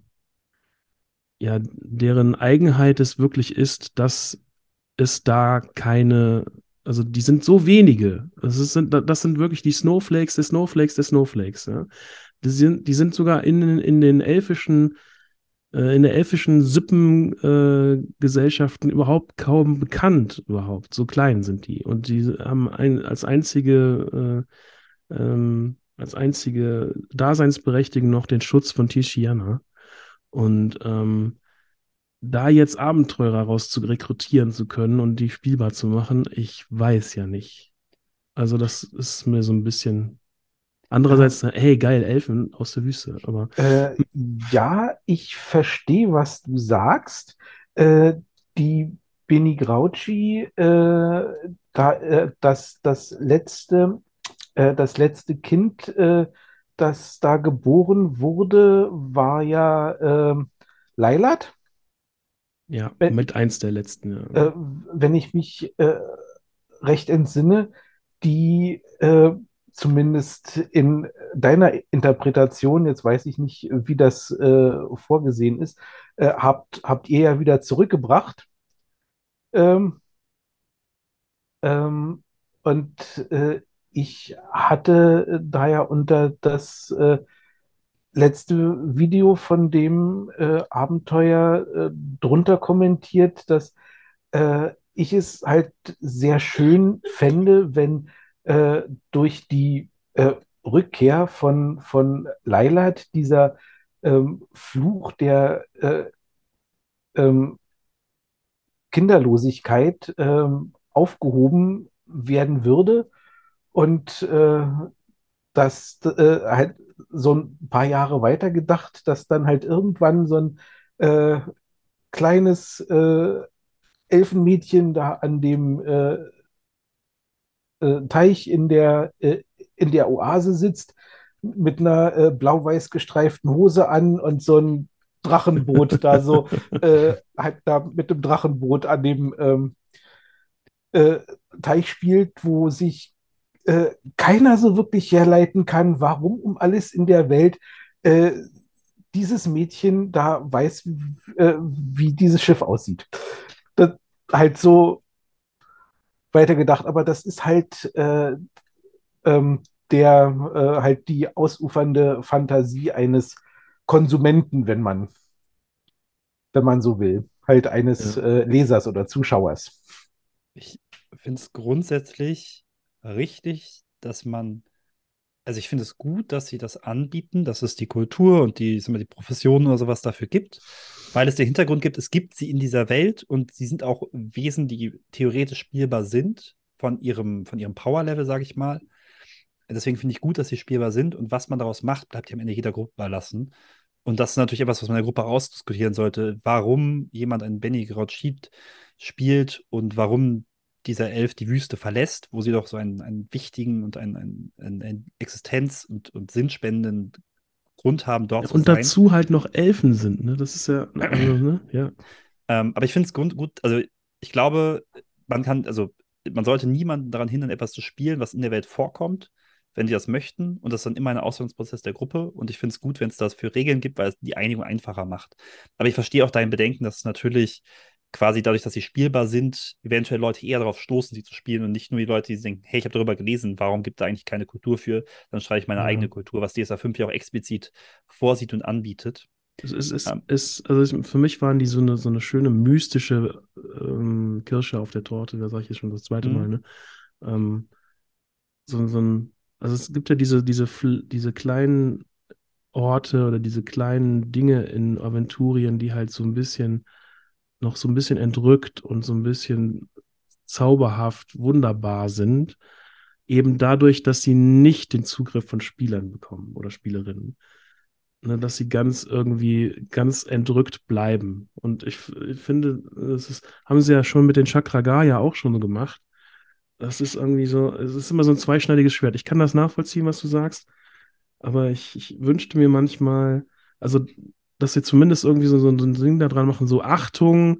ja, deren Eigenheit es wirklich ist, dass es da keine, also die sind so wenige. Das sind, das sind wirklich die Snowflakes der Snowflakes der Snowflakes. Ja. Die sind, die sind sogar in, in den elfischen, äh, in der elfischen Sippengesellschaften äh, Gesellschaften überhaupt kaum bekannt, überhaupt. So klein sind die. Und die haben ein, als einzige äh, ähm, als einzige Daseinsberechtigung noch den Schutz von Tishiana. Und ähm, da jetzt Abenteurer raus zu rekrutieren zu können und die spielbar zu machen, ich weiß ja nicht. Also das ist mir so ein bisschen. Äh, Andererseits, hey, geil, Elfen aus der Wüste, aber äh, ja, ich verstehe, was du sagst. Äh, die Beni Grauchi, äh, da, äh, das, das letzte, äh, das letzte Kind, äh, das da geboren wurde, war ja ähm, Lailat. ja, Wenn, mit eins der letzten, ja. äh, wenn ich mich äh, recht entsinne, die äh, zumindest in deiner Interpretation, jetzt weiß ich nicht, wie das äh, vorgesehen ist, äh, habt, habt ihr ja wieder zurückgebracht. Ähm, ähm, und äh, ich hatte da ja unter das äh, letzte Video von dem äh, Abenteuer äh, drunter kommentiert, dass äh, ich es halt sehr schön fände, wenn äh, durch die äh, Rückkehr von, von Lailat dieser ähm, Fluch der äh, ähm, Kinderlosigkeit ähm, aufgehoben werden würde und äh, dass äh, halt so ein paar Jahre weiter gedacht, dass dann halt irgendwann so ein äh, kleines äh, Elfenmädchen da an dem äh, äh, Teich in der, äh, in der Oase sitzt, mit einer äh, blau-weiß gestreiften Hose an und so ein Drachenboot da so, äh, halt da mit dem Drachenboot an dem ähm, äh, Teich spielt, wo sich äh, keiner so wirklich herleiten kann, warum um alles in der Welt äh, dieses Mädchen da weiß, äh, wie dieses Schiff aussieht. Das halt so weitergedacht, aber das ist halt äh, ähm, der äh, halt die ausufernde Fantasie eines Konsumenten, wenn man, wenn man so will, halt eines Ja. äh, Lesers oder Zuschauers. Ich finde es grundsätzlich richtig, dass man, also ich finde es gut, dass sie das anbieten, dass es die Kultur und die, sagen wir, die Professionen oder sowas dafür gibt, weil es den Hintergrund gibt, es gibt sie in dieser Welt und sie sind auch Wesen, die theoretisch spielbar sind von ihrem, von ihrem Power-Level, sage ich mal. Deswegen finde ich gut, dass sie spielbar sind und was man daraus macht, bleibt ja am Ende jeder Gruppe überlassen. Und das ist natürlich etwas, was man in der Gruppe ausdiskutieren sollte, warum jemand einen Benny Grotschid spielt und warum dieser Elf die Wüste verlässt, wo sie doch so einen, einen wichtigen und einen, einen, einen, einen Existenz- und, und sinnspendenden Grund haben, dort Ja, zu und sein. dazu halt noch Elfen sind, ne? Das ist ja, also, ne? Ja. Ähm, aber ich finde es gut, gut, also ich glaube, man kann, also man sollte niemanden daran hindern, etwas zu spielen, was in der Welt vorkommt, wenn die das möchten. Und das ist dann immer ein Ausführungsprozess der Gruppe. Und ich finde es gut, wenn es dafür Regeln gibt, weil es die Einigung einfacher macht. Aber ich verstehe auch dein Bedenken, dass es natürlich quasi dadurch, dass sie spielbar sind, eventuell Leute eher darauf stoßen, sie zu spielen und nicht nur die Leute, die denken, hey, ich habe darüber gelesen, warum gibt es da eigentlich keine Kultur für? Dann streiche ich meine Ja. eigene Kultur, was D S A fünf ja auch explizit vorsieht und anbietet. Es ist, es Ähm, ist, also es, für mich waren die so eine, so eine schöne mystische ähm, Kirsche auf der Torte, da sage ich jetzt schon das zweite Mal, hm, ne? Ähm, so, so ein, also es gibt ja diese, diese, Fl- diese kleinen Orte oder diese kleinen Dinge in Aventurien, die halt so ein bisschen, noch so ein bisschen entrückt und so ein bisschen zauberhaft, wunderbar sind, eben dadurch, dass sie nicht den Zugriff von Spielern bekommen oder Spielerinnen. Ne, dass sie ganz irgendwie ganz entrückt bleiben. Und ich, ich finde, das ist, haben sie ja schon mit den Chakragaya auch schon gemacht. Das ist irgendwie so, es ist immer so ein zweischneidiges Schwert. Ich kann das nachvollziehen, was du sagst, aber ich, ich wünschte mir manchmal, also, dass sie zumindest irgendwie so, so ein Ding da dran machen, so Achtung,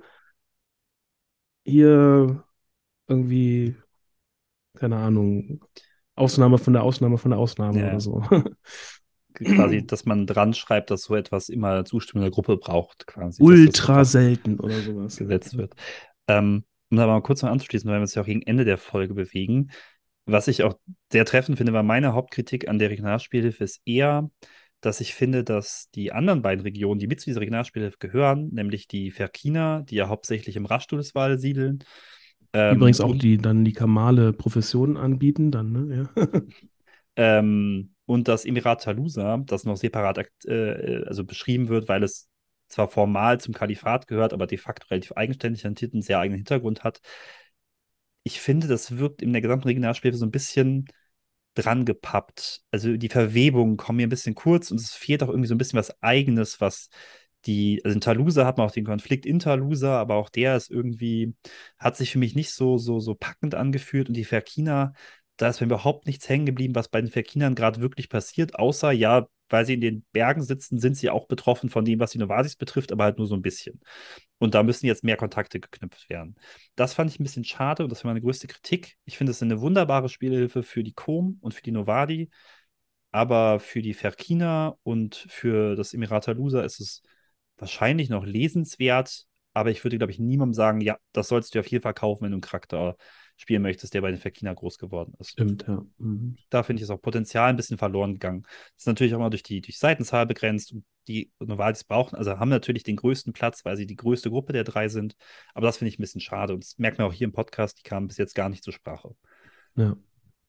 hier irgendwie, keine Ahnung, Ausnahme von der Ausnahme von der Ausnahme oder ja. so. Quasi, dass man dran schreibt, dass so etwas immer Zustimmung der Gruppe braucht, quasi, dass das Ultra einfach selten oder sowas. gesetzt wird. Ähm, um da mal kurz noch anzuschließen, weil wir uns ja auch gegen Ende der Folge bewegen. Was ich auch sehr treffend finde, war meine Hauptkritik an der Regionalspielhilfe ist eher, dass ich finde, dass die anderen beiden Regionen, die mit zu dieser Regionalspielhilfe gehören, nämlich die Ferkiner, die ja hauptsächlich im Raschdulswald siedeln, Die ähm, übrigens auch und die dann die Kamale Professionen anbieten, dann, ne? Ja. Ähm, und das Emirat Talusa, das noch separat äh, also beschrieben wird, weil es zwar formal zum Kalifat gehört, aber de facto relativ eigenständig und einen sehr eigenen Hintergrund hat. Ich finde, das wirkt in der gesamten Regionalspielhilfe so ein bisschen dran gepappt. Also die Verwebungen kommen mir ein bisschen kurz und es fehlt auch irgendwie so ein bisschen was Eigenes, was die, also in Talusa hat man auch den Konflikt in Talusa, aber auch der ist irgendwie, hat sich für mich nicht so, so, so packend angefühlt und die Ferkina, da ist mir überhaupt nichts hängen geblieben, was bei den Ferkinern gerade wirklich passiert, außer ja, weil sie in den Bergen sitzen, sind sie auch betroffen von dem, was die Novasis betrifft, aber halt nur so ein bisschen. Und da müssen jetzt mehr Kontakte geknüpft werden. Das fand ich ein bisschen schade und das war meine größte Kritik. Ich finde es eine wunderbare Spielhilfe für die Kom und für die Novadi, aber für die Ferkina und für das Emirata Lusa ist es wahrscheinlich noch lesenswert, aber ich würde, glaube ich, niemandem sagen, ja, das sollst du auf jeden Fall kaufen, wenn du einen Charakter spielen möchtest, der bei den Ferkina groß geworden ist. Stimmt, ja. Mhm. Da finde ich, ist auch Potenzial ein bisschen verloren gegangen. Das ist natürlich auch immer durch die durch Seitenzahl begrenzt und die Novalis brauchen, also haben natürlich den größten Platz, weil sie die größte Gruppe der drei sind. Aber das finde ich ein bisschen schade. Und das merkt man auch hier im Podcast, die kamen bis jetzt gar nicht zur Sprache. Ja.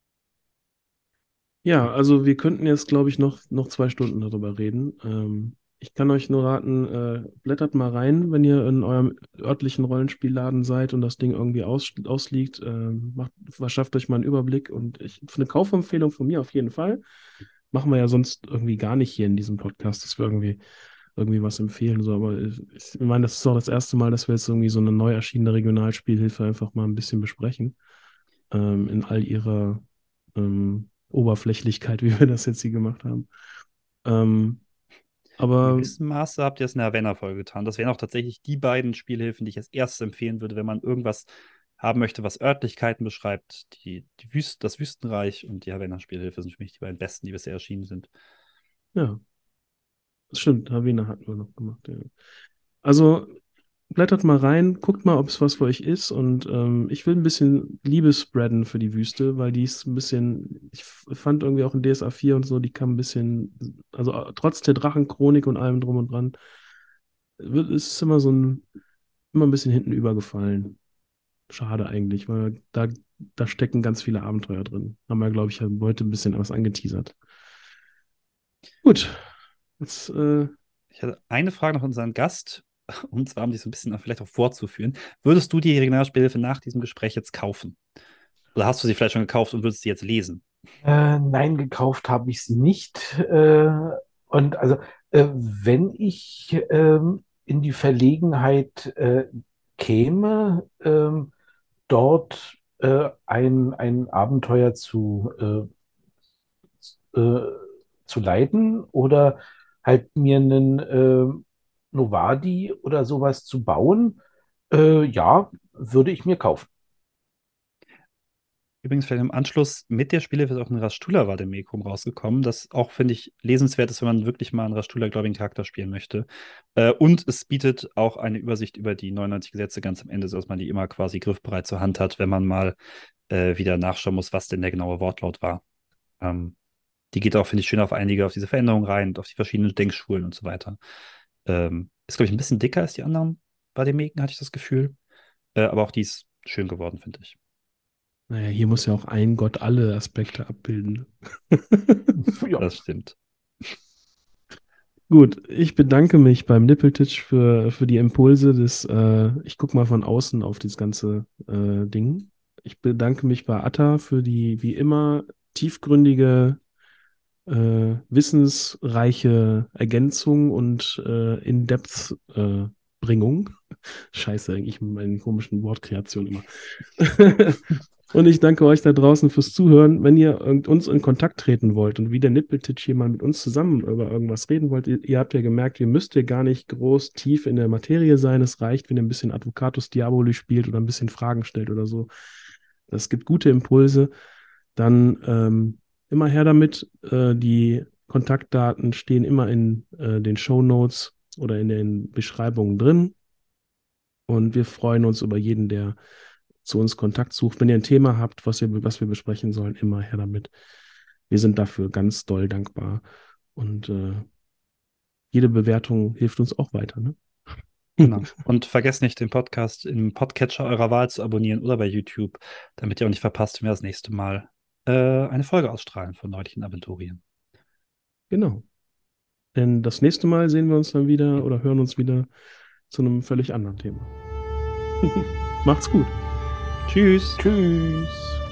Ja, also wir könnten jetzt, glaube ich, noch, noch zwei Stunden darüber reden. Ähm, Ich kann euch nur raten, äh, blättert mal rein, wenn ihr in eurem örtlichen Rollenspielladen seid und das Ding irgendwie aus, ausliegt. Äh, macht, verschafft euch mal einen Überblick und ich, für eine Kaufempfehlung von mir auf jeden Fall. Machen wir ja sonst irgendwie gar nicht hier in diesem Podcast, dass wir irgendwie, irgendwie was empfehlen. So, aber ich, ich meine, das ist auch das erste Mal, dass wir jetzt irgendwie so eine neu erschienene Regionalspielhilfe einfach mal ein bisschen besprechen. Ähm, in all ihrer ähm, Oberflächlichkeit, wie wir das jetzt hier gemacht haben. Ähm, In aber gewissem Maße habt ihr es in der Ravenna-Folge getan. Das wären auch tatsächlich die beiden Spielhilfen, die ich als erstes empfehlen würde, wenn man irgendwas haben möchte, was Örtlichkeiten beschreibt. Die, die Wüst, das Wüstenreich und die Ravenna-Spielhilfe sind für mich die beiden besten, die bisher erschienen sind. ja, das stimmt, Havena hatten wir noch gemacht. Ja. Also blättert mal rein, guckt mal, ob es was für euch ist. Und ähm, ich will ein bisschen Liebe spreaden für die Wüste, weil die ist ein bisschen, ich f- fand irgendwie auch in D S A vier und so, die kam ein bisschen, also äh, trotz der Drachenchronik und allem drum und dran, wird, ist es immer so ein, immer ein bisschen hinten übergefallen. Schade eigentlich, weil da, da stecken ganz viele Abenteuer drin. Haben wir, glaube ich, heute ein bisschen was angeteasert. Gut, jetzt, äh, Ich hatte eine Frage noch an unseren Gast, und zwar, um dich so ein bisschen vielleicht auch vorzuführen. Würdest du die Regionalspielhilfe nach diesem Gespräch jetzt kaufen? Oder hast du sie vielleicht schon gekauft und würdest sie jetzt lesen? Äh, nein, gekauft habe ich sie nicht. Äh, und also, äh, wenn ich ähm, in die Verlegenheit äh, käme, ähm, dort äh, ein, ein Abenteuer zu, äh, äh, zu leiten oder halt mir einen äh, Novadi oder sowas zu bauen, äh, ja, würde ich mir kaufen. Übrigens, vielleicht im Anschluss mit der Spielhilfe ist auch ein Rastula Vademecum rausgekommen, das auch, finde ich, lesenswert ist, wenn man wirklich mal einen Rastula-gläubigen Charakter spielen möchte. Äh, und es bietet auch eine Übersicht über die neunundneunzig Gesetze ganz am Ende, sodass man die immer quasi griffbereit zur Hand hat, wenn man mal äh, wieder nachschauen muss, was denn der genaue Wortlaut war. Ähm, die geht auch, finde ich, schön auf einige, auf diese Veränderungen rein und auf die verschiedenen Denkschulen und so weiter. Ähm, ist, glaube ich, ein bisschen dicker als die anderen Vademeken, hatte ich das Gefühl. Äh, aber auch die ist schön geworden, finde ich. naja, hier muss ja auch ein Gott alle Aspekte abbilden. Ja, Das stimmt. Gut, ich bedanke mich beim Nippeltitch für, für die Impulse des, äh, ich gucke mal von außen auf das ganze äh, Ding. Ich bedanke mich bei Atta für die wie immer tiefgründige, äh, wissensreiche Ergänzung und äh, In-Depth äh, Bringung. Scheiße, ich mit meinen komischen Wortkreationen immer. Und ich danke euch da draußen fürs Zuhören. Wenn ihr irgend- uns in Kontakt treten wollt und wie der Nippeltitch hier mal mit uns zusammen über irgendwas reden wollt, ihr, ihr habt ja gemerkt, ihr müsst ja gar nicht groß tief in der Materie sein. Es reicht, wenn ihr ein bisschen Advocatus Diaboli spielt oder ein bisschen Fragen stellt oder so. Das gibt gute Impulse. Dann ähm, immer her damit. Äh, die Kontaktdaten stehen immer in äh, den Shownotes oder in den Beschreibungen drin. Und wir freuen uns über jeden, der zu uns Kontakt sucht. Wenn ihr ein Thema habt, was, ihr, was wir besprechen sollen, immer her damit. Wir sind dafür ganz doll dankbar. Und äh, jede Bewertung hilft uns auch weiter. Ne? Genau. Und vergesst nicht, den Podcast im Podcatcher eurer Wahl zu abonnieren oder bei YouTube, damit ihr auch nicht verpasst, wenn wir das nächste Mal äh, eine Folge ausstrahlen von Neulichen Aventurien. Genau. Denn das nächste Mal sehen wir uns dann wieder oder hören uns wieder zu einem völlig anderen Thema. Macht's gut. Tschüss. tschüss.